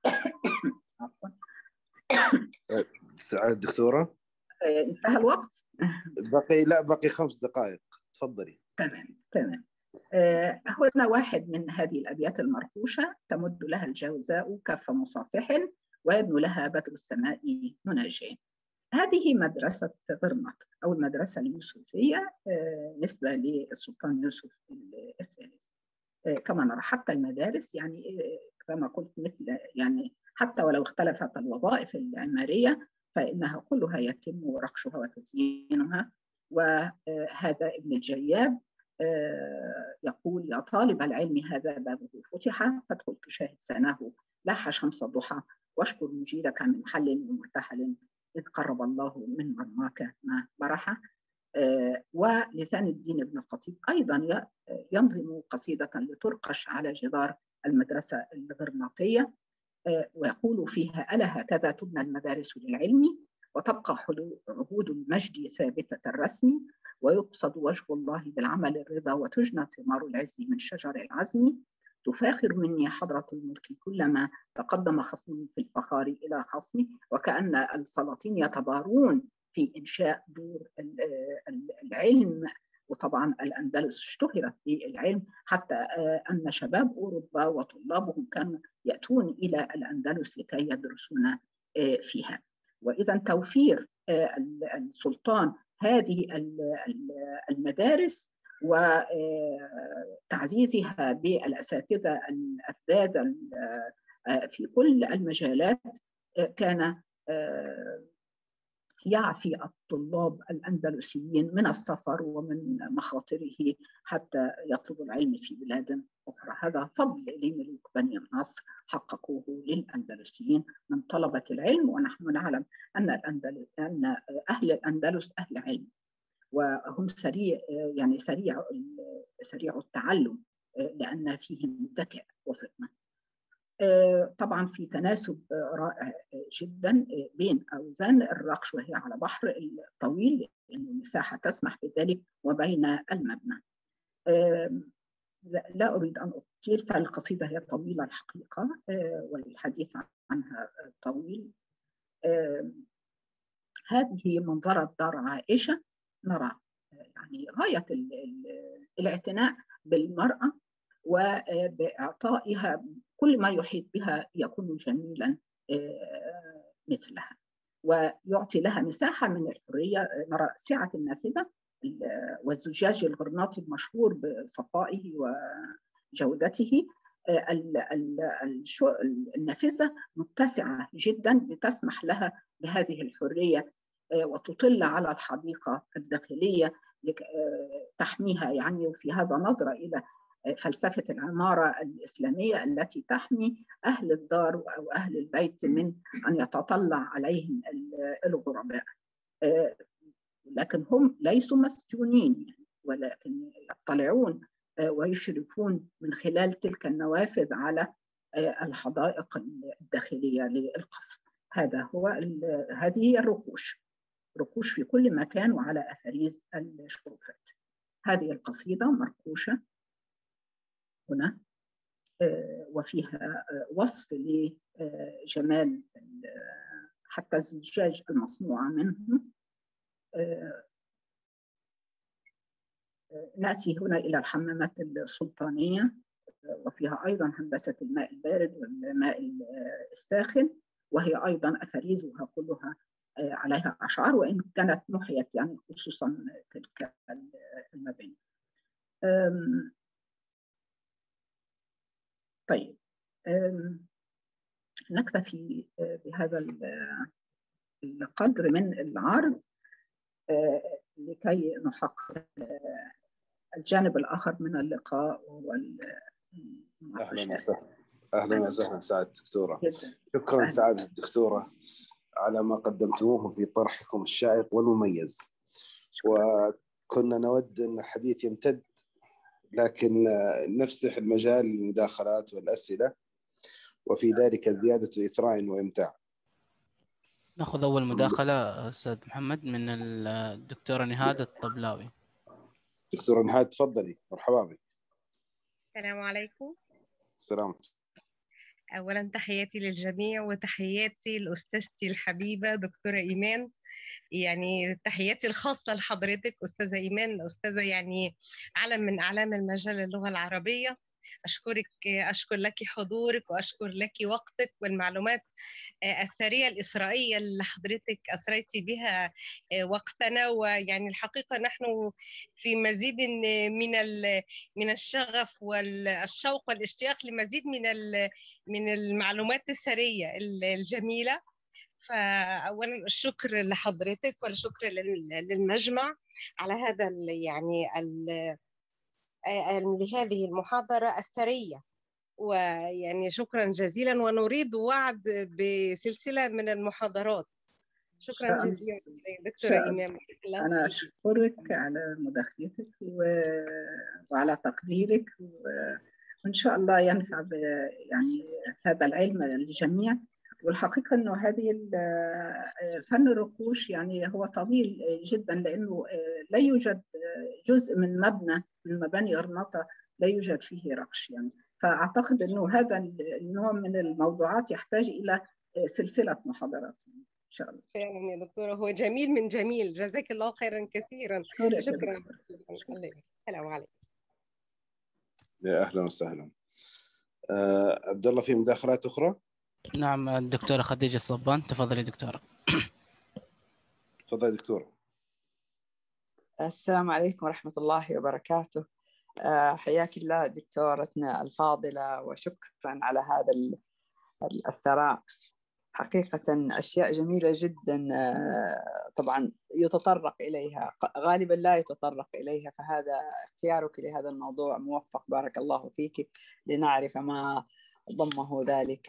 سعادة دكتورة انتهى الوقت؟ بقي لا بقي خمس دقائق، تفضلي. تمام تمام. هنا واحد من هذه الأبيات المرقوشة: تمد لها الجوزاء كف مصافح ويدنو لها بدر السماء مناجين. هذه مدرسة غرناطة أو المدرسة اليوسفية نسبة للسلطان يوسف الثالث. كما نرى حتى المدارس يعني كما قلت مثل يعني حتى ولو اختلفت الوظائف العمارية فإنها كلها يتم رقشها وتزيينها. وهذا ابن الجياب يقول: يا طالب العلم هذا بابه فتح، فادخل تشاهد سناه لاح شمس الضحى، واشكر مجيرك من حل ومرتحل، إذ قرب الله من مرماك ما برح. ولسان الدين ابن الخطيب أيضا ينظم قصيدة لترقش على جدار المدرسة الغرناطية، ويقول فيها: ألا هكذا تبنى المدارس للعلم، وتبقى عهود المجد ثابتة الرسم، ويقصد وجه الله بالعمل الرضا، وتجنى ثمار العز من شجر العزم، تفاخر مني حضرة الملك كلما تقدم خصم في الفخار إلى خصمي. وكأن السلاطين يتبارون في إنشاء دور العلم. وطبعا الأندلس اشتهرت بالعلم حتى أن شباب أوروبا وطلابهم كانوا يأتون إلى الأندلس لكي يدرسون فيها. وإذا توفير السلطان هذه المدارس وتعزيزها بالأساتذة الأفذاذ في كل المجالات كان يعفي الطلاب الأندلسيين من السفر ومن مخاطره حتى يطلبوا العلم في بلاد أخرى. هذا فضل لملوك بني النصر حققوه للأندلسيين من طلبة العلم. ونحن نعلم أن الأندلس أن أهل الأندلس أهل علم، وهم سريع يعني سريع سريع التعلم لأن فيهم ذكاء وفطنة. طبعا في تناسب رائع جدا بين أوزان الرقش وهي على بحر الطويل لأن المساحة تسمح بذلك وبين المبنى. لا أريد أن أطيل، فالقصيدة هي طويلة الحقيقة والحديث عنها طويل. هذه منظرة دار عائشة. نرى يعني غاية الاعتناء بالمرأة وبإعطائها كل ما يحيط بها يكون جميلا مثلها، ويعطي لها مساحة من الحرية. نرى سعة النافذة والزجاج الغرناطي المشهور بصفائه وجودته. النافذة متسعة جدا لتسمح لها بهذه الحرية وتطل على الحديقة الداخلية تحميها يعني. وفي هذا نظرة إلى فلسفة العمارة الإسلامية التي تحمي أهل الدار أو أهل البيت من أن يتطلع عليهم الغرباء. لكن هم ليسوا مسجونين، ولكن يطلعون ويشرفون من خلال تلك النوافذ على الحدائق الداخلية للقصر. هذا هو هذه هي الرقوش، رقوش في كل مكان وعلى أفاريز الشرفات. هذه القصيدة مرقوشة هنا وفيها وصف لجمال حتى الزجاج المصنوعة منه. نأتي هنا إلى الحمامات السلطانية وفيها أيضا هندسة الماء البارد والماء الساخن، وهي أيضا أفاريزها كلها عليها أشعار وإن كانت محيت يعني خصوصا تلك المباني. طيب نكتفي بهذا القدر من العرض لكي نحقق الجانب الآخر من اللقاء أهلا وسهلا. أهلا وسهلا سعادة الدكتورة. جدا. شكرا أهلا. سعادة الدكتورة على ما قدمتموه في طرحكم الشائق والمميز. شكرا. وكنا نود أن الحديث يمتد، لكن نفسح المجال للمداخلات والأسئلة، وفي ذلك زيادة إثراء وإمتاع. نأخذ أول مداخلة أستاذ محمد من الدكتورة نهاد الطبلاوي. دكتورة نهاد تفضلي، مرحبا بك. السلام عليكم. السلام. أولا تحياتي للجميع وتحياتي لأستاذتي الحبيبة دكتورة إيمان، يعني تحياتي الخاصة لحضرتك أستاذة إيمان، أستاذة يعني علم من أعلام المجال اللغة العربية. أشكرك، أشكر لك حضورك وأشكر لك وقتك والمعلومات الثرية الإسرائيلية اللي حضرتك أسريتي بها وقتنا. ويعني الحقيقة نحن في مزيد من من الشغف والشوق والاشتياق لمزيد من من المعلومات الثرية الجميلة. فأولا الشكر لحضرتك والشكر للمجمع على هذا يعني لهذه المحاضرة الثرية، ويعني شكرا جزيلا، ونريد وعد بسلسلة من المحاضرات. شكرا جزيلا دكتورة إيمان. أنا أشكرك على مداخلتك وعلى تقديرك، وإن شاء الله ينفع يعني هذا العلم للجميع. والحقيقة أنه هذه فن الرقوش يعني هو طويل جدا، لأنه لا يوجد جزء من مبنى من مباني غرناطة لا يوجد فيه رقش يعني. فأعتقد أنه هذا النوع من الموضوعات يحتاج إلى سلسلة محاضرات إن شاء الله. فعلا يا دكتورة، هو جميل من جميل، جزاك الله خيرا كثيرا. شكرا. شكرا. السلام عليكم. يا أهلا وسهلا. أه عبد الله، في مداخلات أخرى؟ نعم الدكتورة خديجة الصبان، تفضلي دكتورة. تفضلي دكتورة. السلام عليكم ورحمة الله وبركاته. حياك الله دكتورتنا الفاضلة، وشكرا على هذا الثراء. حقيقة أشياء جميلة جدا، طبعا يتطرق إليها، غالبا لا يتطرق إليها، فهذا اختيارك لهذا الموضوع موفق، بارك الله فيك، لنعرف ما ضمه ذلك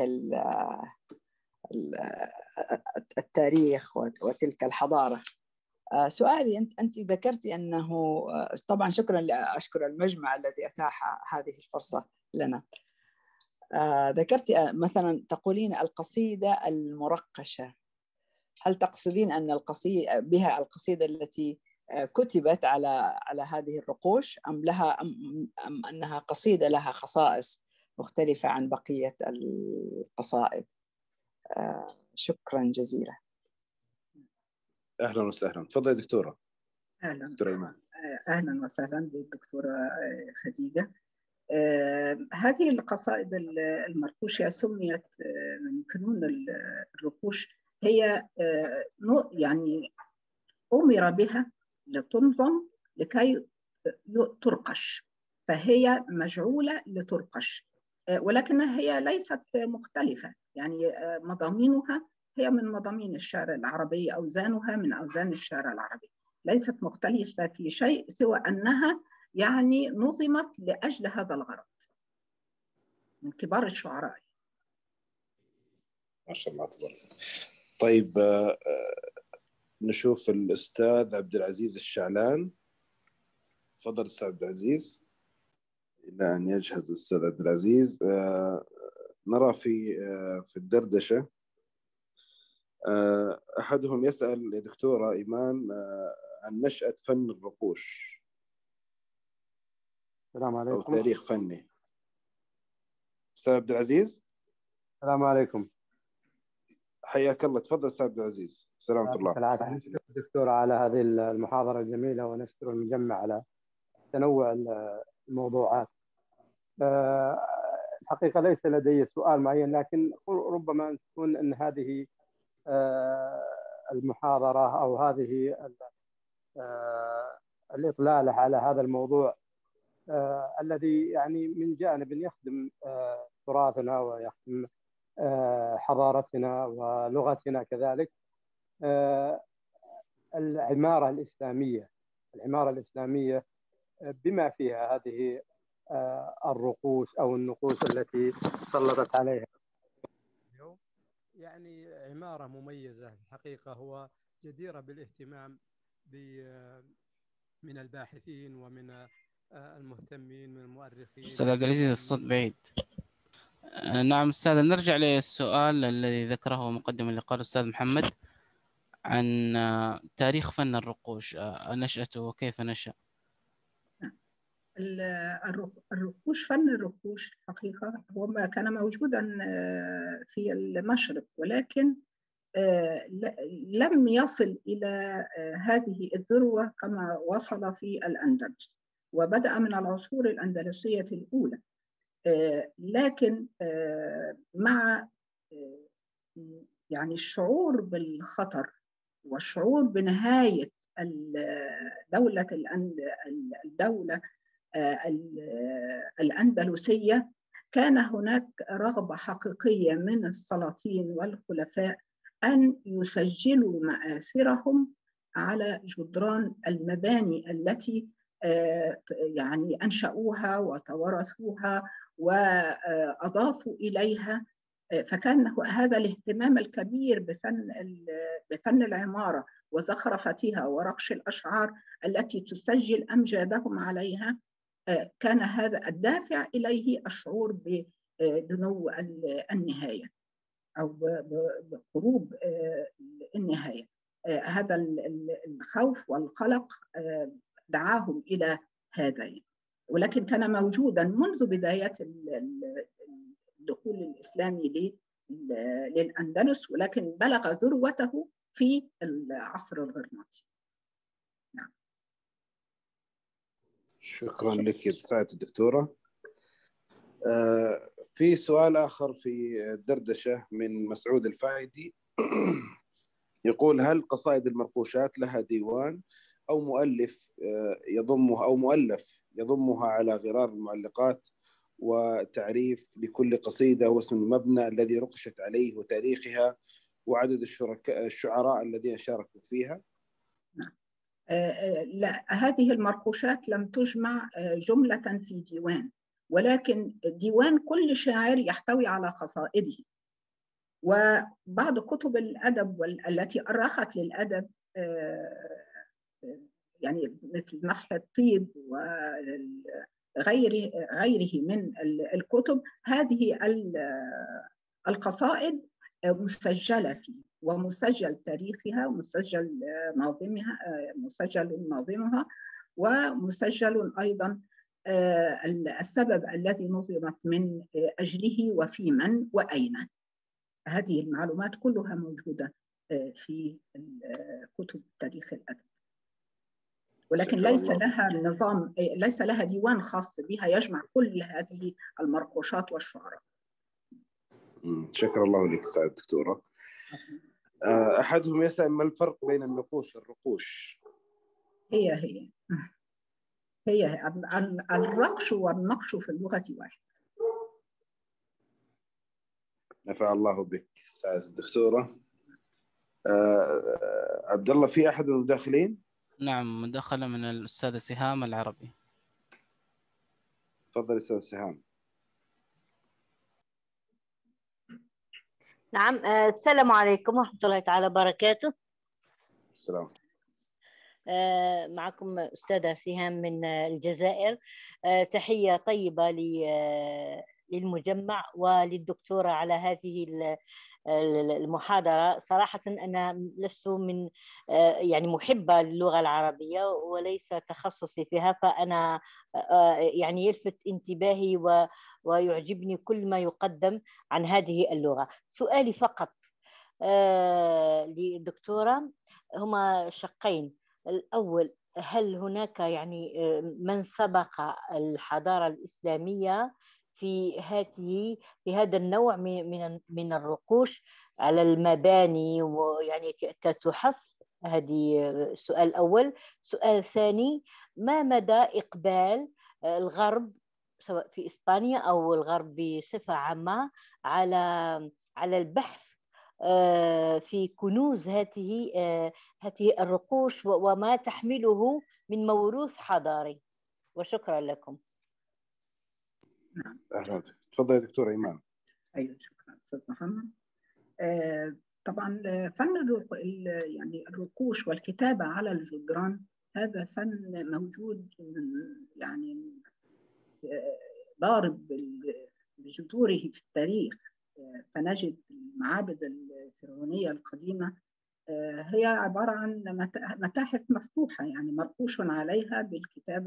التاريخ وتلك الحضارة. سؤالي، أنت أنت ذكرتي أنه طبعا شكرا، أشكر المجمع الذي أتاح هذه الفرصة لنا. ذكرتي مثلا تقولين القصيدة المرقشة، هل تقصدين أن القصيدة بها القصيدة التي كتبت على على هذه الرقوش، أم لها أم, أم أنها قصيدة لها خصائص مختلفة عن بقية القصائد؟ شكرا جزيلا. أهلا وسهلا. تفضلي دكتورة. أهلا. دكتورة إيمان. أهلا وسهلا بالدكتورة خديجة. آه هذه القصائد المرقوشة سميت آه من فنون الرقوش، هي آه يعني أمر بها لتنظم لكي ترقش، فهي مجعولة لترقش، آه ولكنها هي ليست مختلفة، يعني آه مضامينها هي من مضامين الشعر العربي، أوزانها من أوزان الشعر العربي، ليست مختلفة في شيء سوى أنها يعني نظمت لأجل هذا الغرض من كبار الشعراء. ما شاء الله تبارك. طيب آه، نشوف الأستاذ عبد العزيز الشعلان. تفضل أستاذ عبد العزيز. إلى أن يجهز الأستاذ عبد العزيز، آه، نرى في آه، في الدردشة آه، أحدهم يسأل يا دكتورة إيمان آه، عن نشأة فن الرقوش. السلام عليكم. أو تاريخ فني. أستاذ عبد العزيز. السلام عليكم. حياك الله. تفضل أستاذ عبد العزيز. السلام عليكم. نشكر الدكتورة على هذه المحاضرة الجميلة، ونشكر المجمع على تنوع الموضوعات. الحقيقة ليس لدي سؤال معين، لكن ربما تكون أن هذه المحاضرة أو هذه الإطلالة على هذا الموضوع الذي يعني من جانب يخدم تراثنا ويخدم حضارتنا ولغتنا كذلك، العمارة الإسلامية العمارة الإسلامية بما فيها هذه الرقوش أو النقوش التي سلطت عليها اليوم، يعني عمارة مميزة الحقيقة، هو جديرة بالاهتمام من الباحثين ومن المهتمين من المؤرخين. أستاذ عبد العزيز الصوت بعيد. نعم أستاذ، نرجع للسؤال الذي ذكره مقدم اللقاء الأستاذ محمد عن تاريخ فن الرقوش، نشأته وكيف نشأ. الرقوش، فن الرقوش الحقيقة هو ما كان موجودا في المشرق، ولكن لم يصل إلى هذه الذروة كما وصل في الأندلس، وبدأ من العصور الأندلسية الأولى. لكن مع يعني الشعور بالخطر والشعور بنهاية دولة الدولة الأندلسية، كان هناك رغبة حقيقية من السلاطين والخلفاء أن يسجلوا مآثرهم على جدران المباني التي يعني أنشأوها وتوارثوها وأضافوا إليها. فكان هذا الاهتمام الكبير بفن بفن العمارة وزخرفتها ورقش الأشعار التي تسجل أمجادهم عليها، كان هذا الدافع إليه الشعور بدنو النهاية أو بقروب النهاية. هذا الخوف والقلق دعاهم إلى هذا، ولكن كان موجودا منذ بداية الدخول الإسلامي للأندلس، ولكن بلغ ذروته في العصر الغرناطي. نعم. شكرا لك سعادة الدكتورة. آه في سؤال آخر في الدردشة من مسعود الفائدي يقول: هل قصائد المرقوشات لها ديوان أو مؤلف يضمها أو مؤلف يضمها على غرار المعلقات، وتعريف لكل قصيدة واسم المبنى الذي رقشت عليه وتاريخها وعدد الشركاء الشعراء الذين شاركوا فيها؟ لا، هذه المرقوشات لم تجمع جملة في ديوان، ولكن ديوان كل شاعر يحتوي على قصائده. وبعض كتب الأدب التي أرخت للأدب يعني مثل نحل الطيب وغيره غيره من الكتب، هذه القصائد مسجلة فيه، ومسجل تاريخها ومسجل ناظمها مسجل ناظمها ومسجل أيضا السبب الذي نظمت من أجله وفي من وأين. هذه المعلومات كلها موجودة في كتب تاريخ الأدب، ولكن ليس لها نظام، ليس لها ديوان خاص بها يجمع كل هذه المرقوشات والشعراء. شكرا الله لك سعادة الدكتورة. أحدهم يسأل: ما الفرق بين النقوش والرقوش؟ هي هي هي الرقش والنقش في اللغة واحد. نفع الله بك سعادة الدكتورة. أه عبد الله، في أحد من المداخلين؟ نعم، مداخلة من الأستاذة سهام العربي. تفضل أستاذ سهام. نعم. السلام عليكم ورحمة الله تعالى وبركاته. السلام. معكم أستاذة سهام من الجزائر. تحية طيبة للمجمع وللدكتورة على هذه المحاضرة. صراحة أنا لست من يعني محبة للغة العربية وليس تخصصي فيها، فأنا يعني يلفت انتباهي ويعجبني كل ما يقدم عن هذه اللغة. سؤالي فقط للدكتورة هما شقين. الأول، هل هناك يعني من سبق الحضارة الإسلامية في هذه في هذا النوع من من الرقوش على المباني ويعني كتحف؟ هذه السؤال الأول. السؤال الثاني، ما مدى إقبال الغرب سواء في إسبانيا أو الغرب بصفة عامة على على البحث في كنوز هذه هذه الرقوش وما تحمله من موروث حضاري؟ وشكرا لكم. نعم. أهلا، تفضل يا دكتور إيمان. أيوة، شكرا أستاذ محمد. آه طبعا فن الرق... يعني الرقوش والكتابة على الجدران هذا فن موجود من يعني آه ضارب بجذوره في التاريخ. آه فنجد المعابد الفرعونية القديمة آه هي عبارة عن متاحف مفتوحة، يعني مرقوش عليها بالكتابة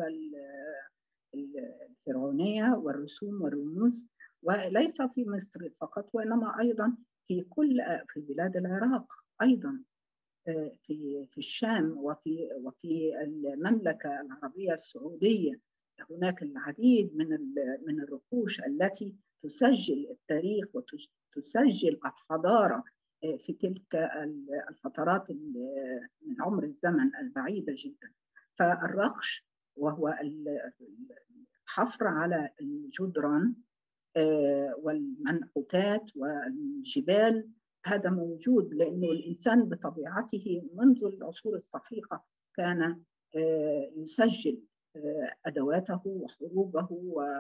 الفرعونية والرسوم والرموز، وليس في مصر فقط وإنما أيضا في كل في بلاد العراق، أيضا في في الشام وفي وفي المملكة العربية السعودية. هناك العديد من من الرقوش التي تسجل التاريخ وتسجل الحضارة في تلك الفترات من عمر الزمن البعيدة جدا. فالرقش وهو الحفر على الجدران والمنحوتات والجبال هذا موجود، لأنه الإنسان بطبيعته منذ العصور السحيقة كان يسجل أدواته وحروبه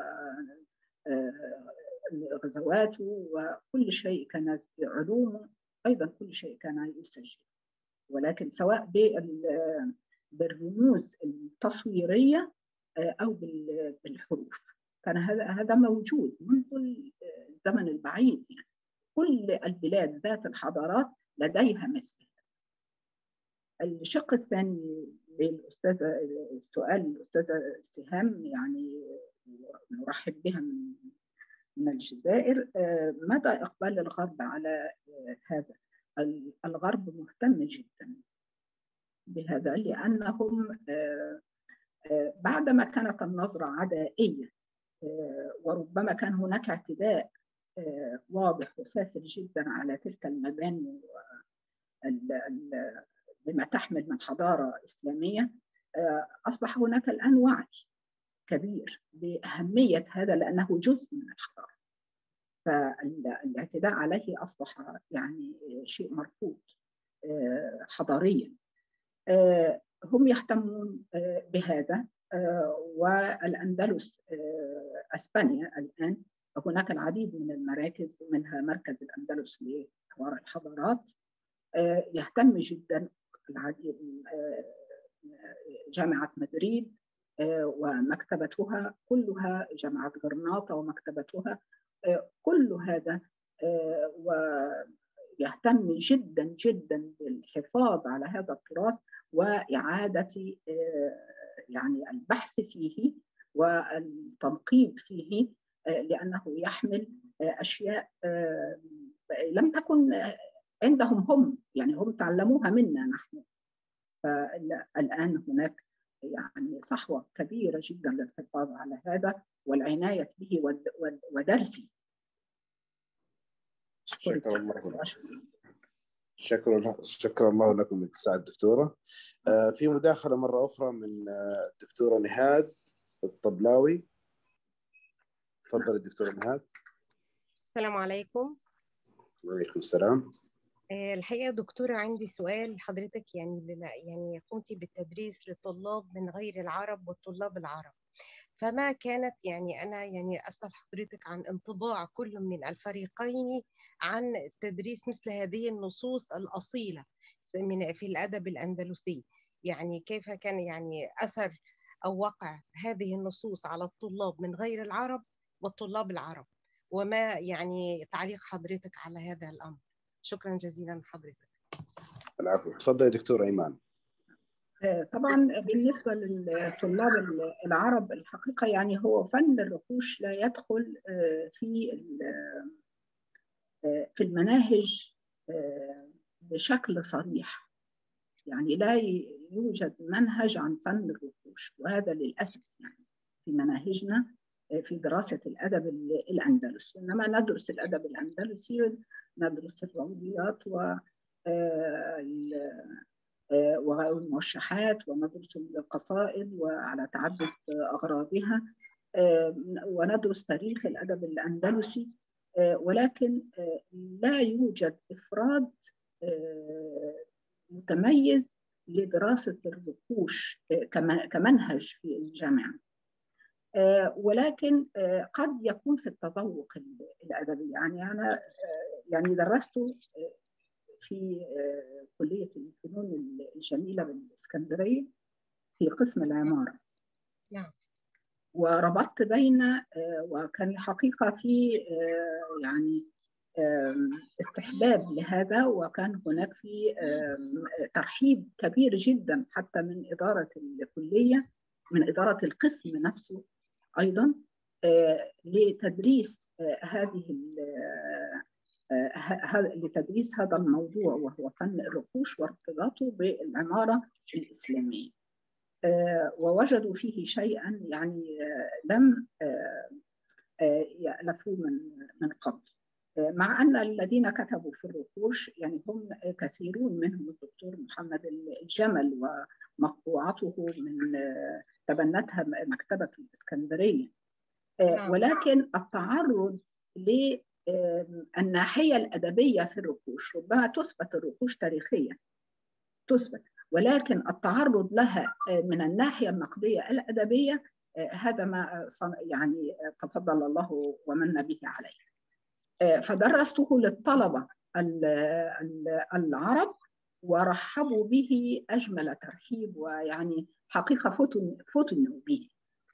وغزواته وكل شيء كان علومه، أيضا كل شيء كان يسجل، ولكن سواء بالرموز التصويرية أو بالحروف كان هذا هذا موجود منذ الزمن البعيد. يعني كل البلاد ذات الحضارات لديها مثل. الشق الثاني للأستاذة السؤال الأستاذة سهام، يعني نرحب بها من من الجزائر. مدى إقبال الغرب على هذا؟ الغرب مهتم جدا بهذا، لأنهم بعدما كانت النظرة عدائية وربما كان هناك اعتداء واضح وسافر جدا على تلك المباني بما تحمل من حضارة إسلامية، أصبح هناك الآن وعي كبير بأهمية هذا لأنه جزء من الحضارة. فالاعتداء عليه أصبح يعني شيء مرفوض حضاريا. هم يهتمون بهذا، والأندلس أسبانيا الآن هناك العديد من المراكز منها مركز الأندلس لحوار الحضارات يهتم جدا العديد. جامعة مدريد ومكتبتها كلها، جامعة غرناطة ومكتبتها كل هذا، ويهتم جدا جدا بالحفاظ على هذا التراث وإعادة يعني البحث فيه والتنقيب فيه، لأنه يحمل أشياء لم تكن عندهم هم، يعني هم تعلموها منا نحن. فالآن هناك يعني صحوة كبيرة جدا للحفاظ على هذا والعناية به ودرسه. شكرا الله لكم. شكرا شكرا الله لكم سعادة الدكتورة. آه في مداخلة مرة أخرى من الدكتورة نهاد الطبلاوي. تفضل الدكتورة نهاد. السلام عليكم. وعليكم السلام. الحقيقة دكتورة عندي سؤال حضرتك، يعني بما يعني قمتي بالتدريس للطلاب من غير العرب والطلاب العرب، فما كانت يعني أنا يعني أسأل حضرتك عن انطباع كل من الفريقين عن تدريس مثل هذه النصوص الأصيلة من في الأدب الأندلسي، يعني كيف كان يعني أثر أو وقع هذه النصوص على الطلاب من غير العرب والطلاب العرب، وما يعني تعليق حضرتك على هذا الأمر. شكرا جزيلا حضرتك. العفو، تفضل يا دكتور إيمان. طبعا بالنسبة للطلاب العرب الحقيقة يعني هو فن الرقوش لا يدخل في في المناهج بشكل صريح، يعني لا يوجد منهج عن فن الرقوش، وهذا للأسف يعني في مناهجنا في دراسة الأدب الأندلسي. إنما ندرس الأدب الأندلسي، ندرس الروضيات و والموشحات، وندرس القصائد وعلى تعدد أغراضها، وندرس تاريخ الأدب الأندلسي، ولكن لا يوجد إفراد متميز لدراسة الرقوش كمنهج في الجامعة، ولكن قد يكون في التذوق الأدبي. يعني أنا يعني درست في كلية الفنون الجميلة بالإسكندرية في قسم العمارة. نعم. وربطت بين وكان الحقيقة في يعني استحباب لهذا، وكان هناك في ترحيب كبير جدا حتى من إدارة الكلية، من إدارة القسم نفسه أيضا، لتدريس هذه لتدريس هذا الموضوع، وهو فن الرقوش وارتباطه بالعمارة الإسلامية. ووجدوا فيه شيئا يعني لم يألفوا من من قبل، مع أن الذين كتبوا في الرقوش يعني هم كثيرون منهم الدكتور محمد الجمل، ومطبوعته من تبنتها مكتبة الإسكندرية. ولكن التعرض للناحية الأدبية في الرقوش، ربما تثبت الرقوش تاريخيا تثبت، ولكن التعرض لها من الناحية النقدية الأدبية هذا ما يعني تفضل الله ومن به عليه. فدرسته للطلبة العرب ورحبوا به أجمل ترحيب، ويعني حقيقة فتنوا به.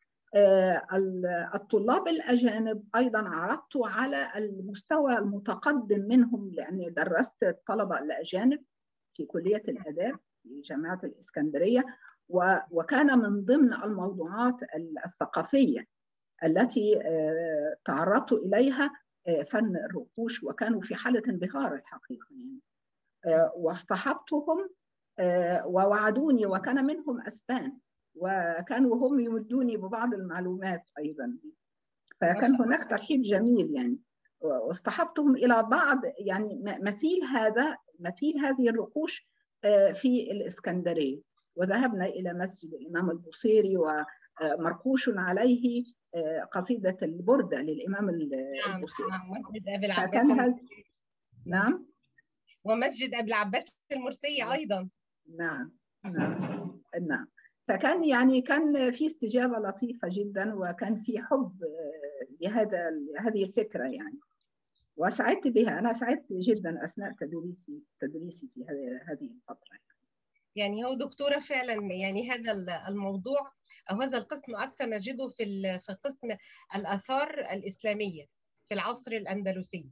الطلاب الأجانب أيضا عرضت على المستوى المتقدم منهم، لأني درست الطلبة الأجانب في كلية الآداب في جامعة الإسكندرية، وكان من ضمن الموضوعات الثقافية التي تعرضت إليها فن الرقوش، وكانوا في حالة انبهار الحقيقة يعني. واصطحبتهم ووعدوني، وكان منهم أسبان، وكانوا هم يمدوني ببعض المعلومات أيضا، فكان هناك ترحيب جميل يعني. واصطحبتهم إلى بعض يعني مثيل هذا مثيل هذه الرقوش في الإسكندرية، وذهبنا إلى مسجد الإمام البوصيري ومرقوش عليه قصيدة البردة للإمام البوصيري. نعم. مسجد أبي العباس هل... نعم. ومسجد أبي العباس المرسي أيضا. نعم نعم نعم. فكان يعني كان في استجابة لطيفة جدا، وكان في حب لهذا هذه الفكرة يعني، وسعدت بها. أنا سعدت جدا أثناء تدريسي تدريسي في هذه الفترة. يعني هو دكتورة فعلا يعني هذا الموضوع أو هذا القسم أكثر نجده في في قسم الآثار الإسلامية في العصر الأندلسي.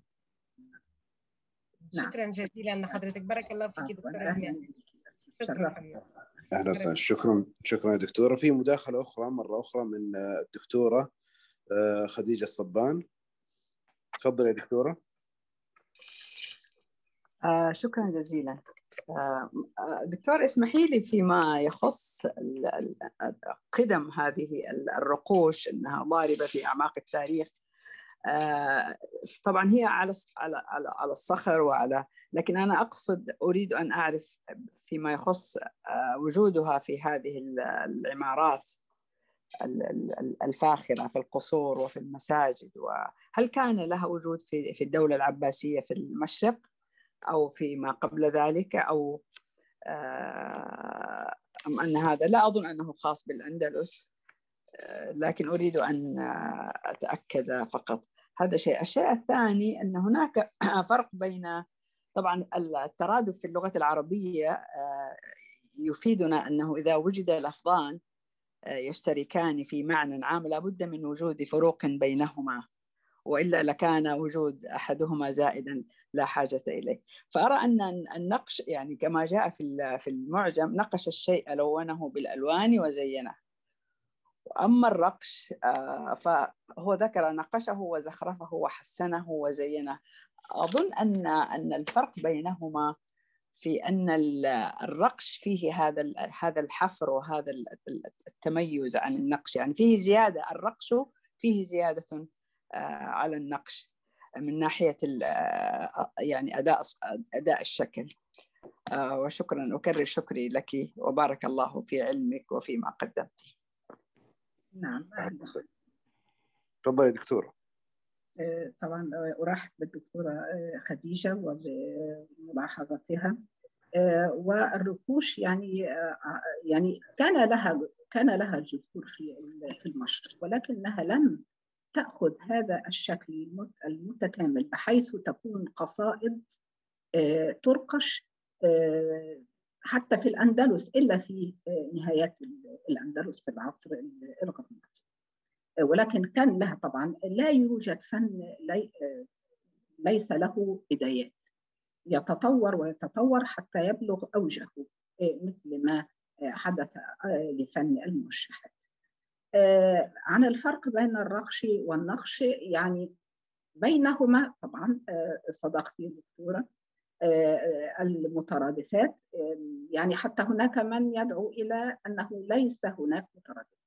نعم. شكرا جزيلا لحضرتك، بارك الله فيك دكتورة إيمان. شكرا. أهلا وسهلا. شكرا شكرا دكتورة. في مداخلة أخرى مرة أخرى من الدكتورة خديجة الصبان. تفضل يا دكتورة. آه شكرا جزيلا. آه دكتور اسمحي لي فيما يخص قدم هذه الرقوش أنها ضاربة في أعماق التاريخ. آه طبعا هي على على على الصخر وعلى، لكن أنا أقصد أريد أن أعرف فيما يخص آه وجودها في هذه العمارات الفاخرة في القصور وفي المساجد، وهل كان لها وجود في في الدولة العباسية في المشرق أو فيما قبل ذلك، أو أم أن هذا لا أظن أنه خاص بالأندلس، لكن أريد أن أتأكد فقط. هذا شيء. الشيء الثاني أن هناك فرق بين طبعا الترادف في اللغة العربية يفيدنا أنه إذا وجد لفظان يشتركان في معنى عام لابد من وجود فروق بينهما، وإلا لكان وجود أحدهما زائدا لا حاجة إليه. فأرى أن النقش يعني كما جاء في في المعجم نقش الشيء لونه بالألوان وزينه. أما الرقش فهو ذكر نقشه وزخرفه وحسنه وزينه. أظن أن أن الفرق بينهما في أن الرقش فيه هذا هذا الحفر وهذا التميز عن النقش، يعني فيه زيادة. الرقش فيه زيادة على النقش من ناحية يعني أداء أداء الشكل. وشكرا، أكرر شكري لك وبارك الله في علمك وفيما قدمت. نعم، تفضلي يا دكتورة. طبعا أرحب بالدكتورة خديجة وبملاحظتها. والرقوش يعني يعني كان لها كان لها جذور في في المشرق، ولكنها لم تأخذ هذا الشكل المتكامل بحيث تكون قصائد ترقش حتى في الأندلس إلا في نهايات الأندلس في العصر الغرناطي. ولكن كان لها طبعا لا يوجد فن ليس له بدايات، يتطور ويتطور حتى يبلغ أوجه مثل ما حدث لفن الموشحات. عن الفرق بين الرقش والنقش، يعني بينهما طبعا صداقتي الدكتورة المترادفات، يعني حتى هناك من يدعو إلى أنه ليس هناك مترادفات،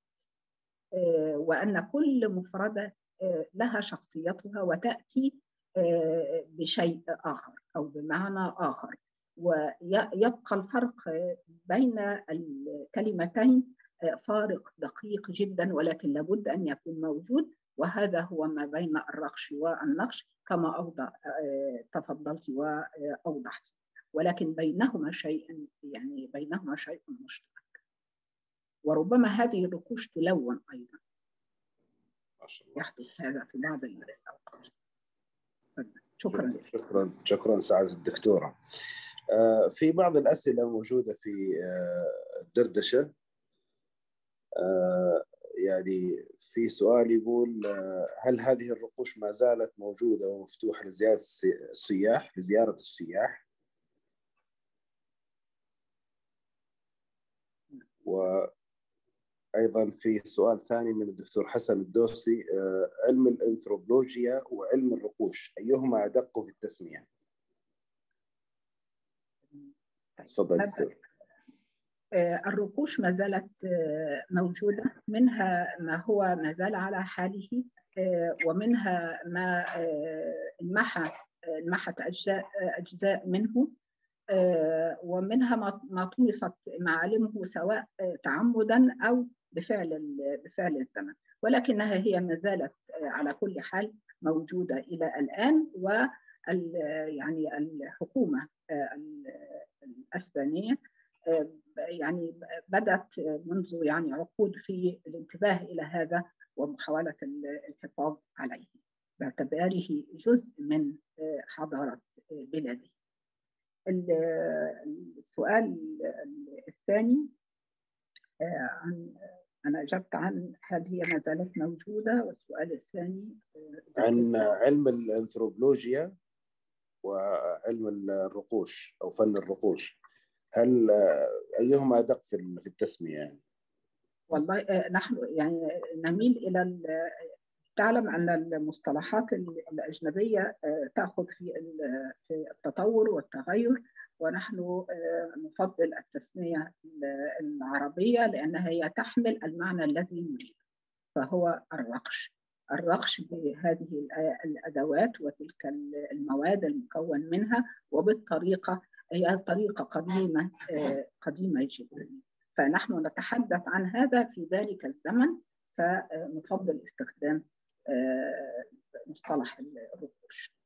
وأن كل مفردة لها شخصيتها وتأتي بشيء آخر أو بمعنى آخر، ويبقى الفرق بين الكلمتين فارق دقيق جدا، ولكن لابد أن يكون موجود، وهذا هو ما بين الرقش والنقش كما أوضح تفضلت وأوضحت، ولكن بينهما شيء يعني بينهما شيء مشترك، وربما هذه الرقوش تلون أيضا. يحدث هذا في بعض الأوقات. شكرا شكرا شكرا سعادة الدكتورة. في بعض الأسئلة موجودة في الدردشة. يعني في سؤال يقول: هل هذه الرقوش ما زالت موجودة ومفتوحة لزيارة السياح لزيارة السياح؟ وأيضا في سؤال ثاني من الدكتور حسن الدوسي: علم الأنثروبولوجيا وعلم الرقوش أيهما أدق في التسمية؟ تفضل دكتور. الرقوش ما زالت موجودة، منها ما هو ما زال على حاله، ومنها ما انمحى انمحت أجزاء أجزاء منه، ومنها ما طمست معالمه سواء تعمدا أو بفعل بفعل الزمن، ولكنها هي ما زالت على كل حال موجودة إلى الآن. و يعني الحكومة الأسبانية يعني بدأت منذ يعني عقود في الانتباه إلى هذا ومحاولة الحفاظ عليه باعتباره جزء من حضارة بلاده. السؤال الثاني عن أنا أجبت عن هل هي ما زالت موجودة، والسؤال الثاني عن علم الأنثروبولوجيا وعلم الرقوش أو فن الرقوش، هل أيهما أدق في التسمية يعني؟ والله نحن يعني نميل إلى تعلم أن المصطلحات الأجنبية تأخذ في في التطور والتغير، ونحن نفضل التسمية العربية لأنها هي تحمل المعنى الذي نريد، فهو الرقش. الرقش بهذه الأدوات وتلك المواد المكون منها وبالطريقة، هي طريقة قديمة قديمة جدا، فنحن نتحدث عن هذا في ذلك الزمن، فنفضل استخدام مصطلح الرقوش.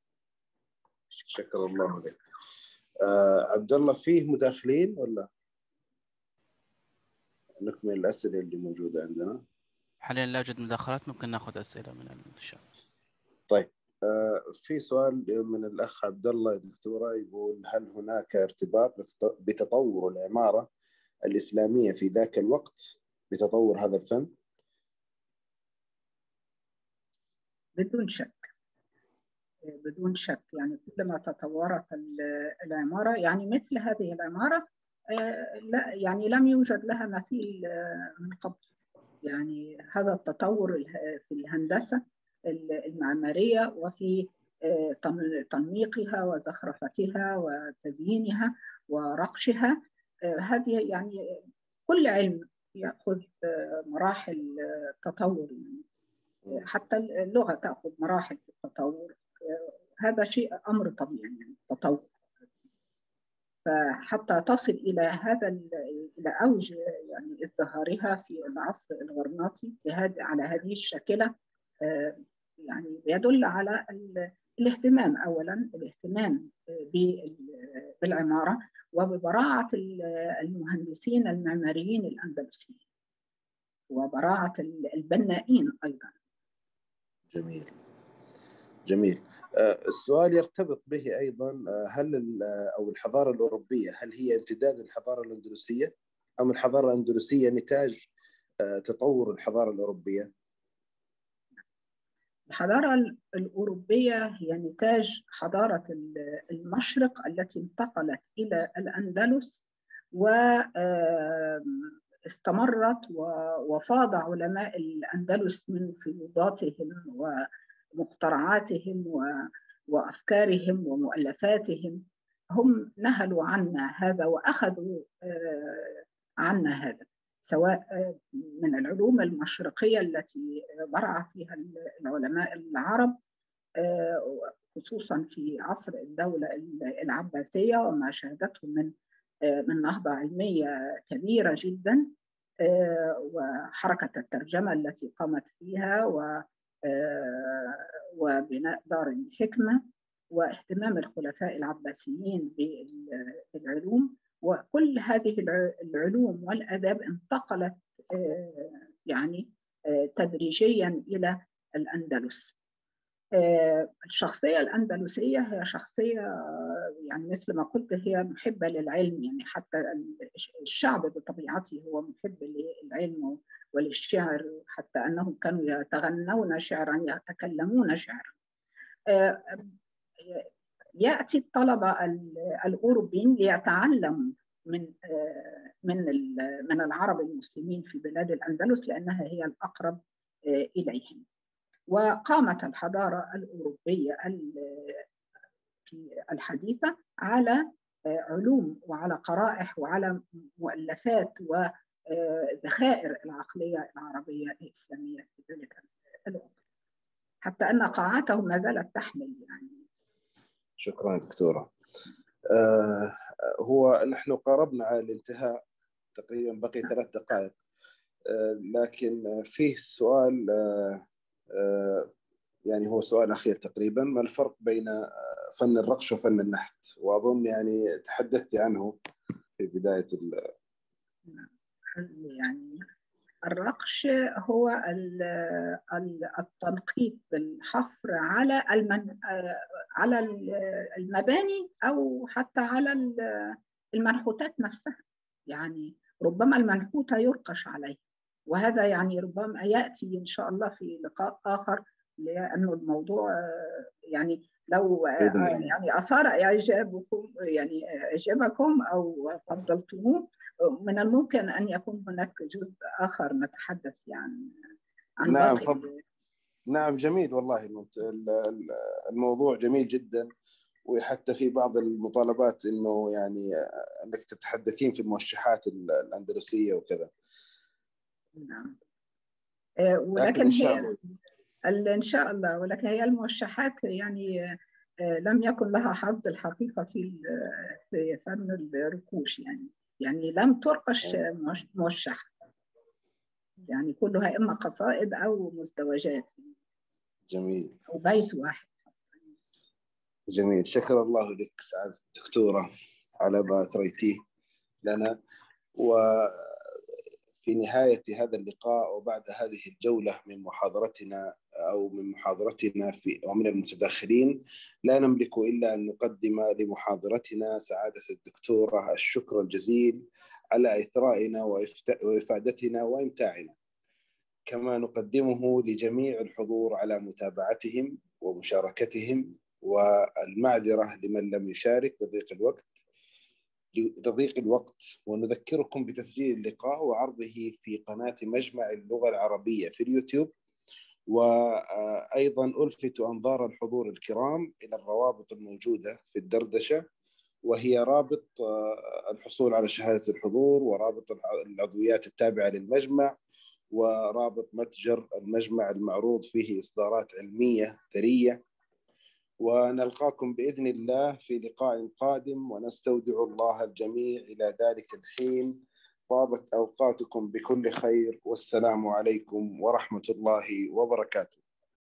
شكرا الله لك. آه عبد الله، فيه مداخلين ولا نكمل الأسئلة اللي موجودة عندنا؟ حاليا لا يوجد مداخلات، ممكن ناخذ أسئلة من الشباب. طيب آه في سؤال من الأخ عبد الله يا دكتورة، يقول هل هناك ارتباط بتطور العمارة الإسلامية في ذاك الوقت بتطور هذا الفن؟ بدون شك، بدون شك. يعني كلما تطورت العمارة، يعني مثل هذه العمارة لا يعني لم يوجد لها مثيل من قبل. يعني هذا التطور في الهندسة المعمارية وفي تنميقها وزخرفتها وتزيينها ورقشها، هذه يعني كل علم يأخذ مراحل تطور. يعني حتى اللغة تأخذ مراحل في التطور، هذا شيء أمر طبيعي يعني التطور. فحتى تصل إلى هذا إلى أوج يعني ازدهارها في العصر الغرناطي على هذه الشاكلة، يعني يدل على الاهتمام، أولا الاهتمام بالعمارة وببراعة المهندسين المعماريين الأندلسيين وبراعة البنائين أيضا. جميل جميل. آه السؤال يرتبط به أيضا، آه هل أو الحضارة الأوروبية هل هي امتداد الحضارة الأندلسية أم الحضارة الأندلسية نتاج آه تطور الحضارة الأوروبية؟ الحضارة الأوروبية هي نتاج حضارة المشرق التي انتقلت إلى الأندلس واستمرت، وفاض علماء الأندلس من فيوضاتهم ومخترعاتهم وأفكارهم ومؤلفاتهم، هم نهلوا عنا هذا وأخذوا عنا هذا، سواء من العلوم المشرقية التي برع فيها العلماء العرب، خصوصا في عصر الدولة العباسية وما شهدته من من نهضة علمية كبيرة جدا، وحركة الترجمة التي قامت فيها، وبناء دار الحكمة، واهتمام الخلفاء العباسيين بالعلوم. وكل هذه العلوم والآداب انتقلت يعني تدريجيا إلى الأندلس. الشخصية الأندلسية هي شخصية يعني مثل ما قلت هي محبة للعلم، يعني حتى الشعب بطبيعته هو محب للعلم وللشعر، حتى أنهم كانوا يتغنون شعرا يتكلمون شعرا. يأتي الطلبة الأوروبيين ليتعلموا من من من العرب المسلمين في بلاد الأندلس لأنها هي الأقرب إليهم. وقامت الحضارة الأوروبية الحديثة على علوم وعلى قرائح وعلى مؤلفات وذخائر العقلية العربية الإسلامية في ذلك الوقت، حتى أن قاعاته ما زالت تحمل يعني. شكرا دكتورة. آه هو نحن قربنا على الانتهاء تقريبا، بقي ثلاث دقائق، آه لكن فيه سؤال آه آه يعني هو سؤال أخير تقريبا، ما الفرق بين فن الرقش وفن النحت؟ وأظن يعني تحدثت عنه في بداية ال يعني الرقش هو التنقيط بالحفر على على المباني أو حتى على المنحوتات نفسها، يعني ربما المنحوتة يرقش عليه، وهذا يعني ربما يأتي إن شاء الله في لقاء آخر، لأنه الموضوع يعني لو يعني أثار إعجابكم يعني إعجابكم أو فضلتموه، من الممكن أن يكون هناك جزء آخر نتحدث يعني عن نعم باقي. فضل. نعم جميل والله، الموضوع جميل جدا، وحتى في بعض المطالبات إنه يعني أنك تتحدثين في الموشحات الأندلسية وكذا. نعم. ولكن إن شاء هي الله. إن شاء الله، ولكن هي الموشحات يعني لم يكن لها حظ الحقيقة في في فن الرقوش، يعني يعني لم ترقش موشح، يعني كلها إما قصائد أو مزدوجات. جميل. أو بيت واحد. جميل، شكر الله لك سعادة الدكتورة على ما أثريتيه لنا. وفي في نهاية هذا اللقاء وبعد هذه الجولة من محاضرتنا أو من محاضرتنا في ومن المتداخلين، لا نملك إلا أن نقدم لمحاضرتنا سعادة الدكتورة الشكر الجزيل على إثرائنا وإفادتنا وإمتاعنا، كما نقدمه لجميع الحضور على متابعتهم ومشاركتهم، والمعذرة لمن لم يشارك لضيق الوقت لضيق الوقت ونذكركم بتسجيل اللقاء وعرضه في قناة مجمع اللغة العربية في اليوتيوب. وأيضا ألفت أنظار الحضور الكرام إلى الروابط الموجودة في الدردشة، وهي رابط الحصول على شهادة الحضور، ورابط العضويات التابعة للمجمع، ورابط متجر المجمع المعروض فيه إصدارات علمية ثرية. ونلقاكم بإذن الله في لقاء قادم، ونستودع الله الجميع إلى ذلك الحين. طابت أوقاتكم بكل خير، والسلام عليكم ورحمة الله وبركاته.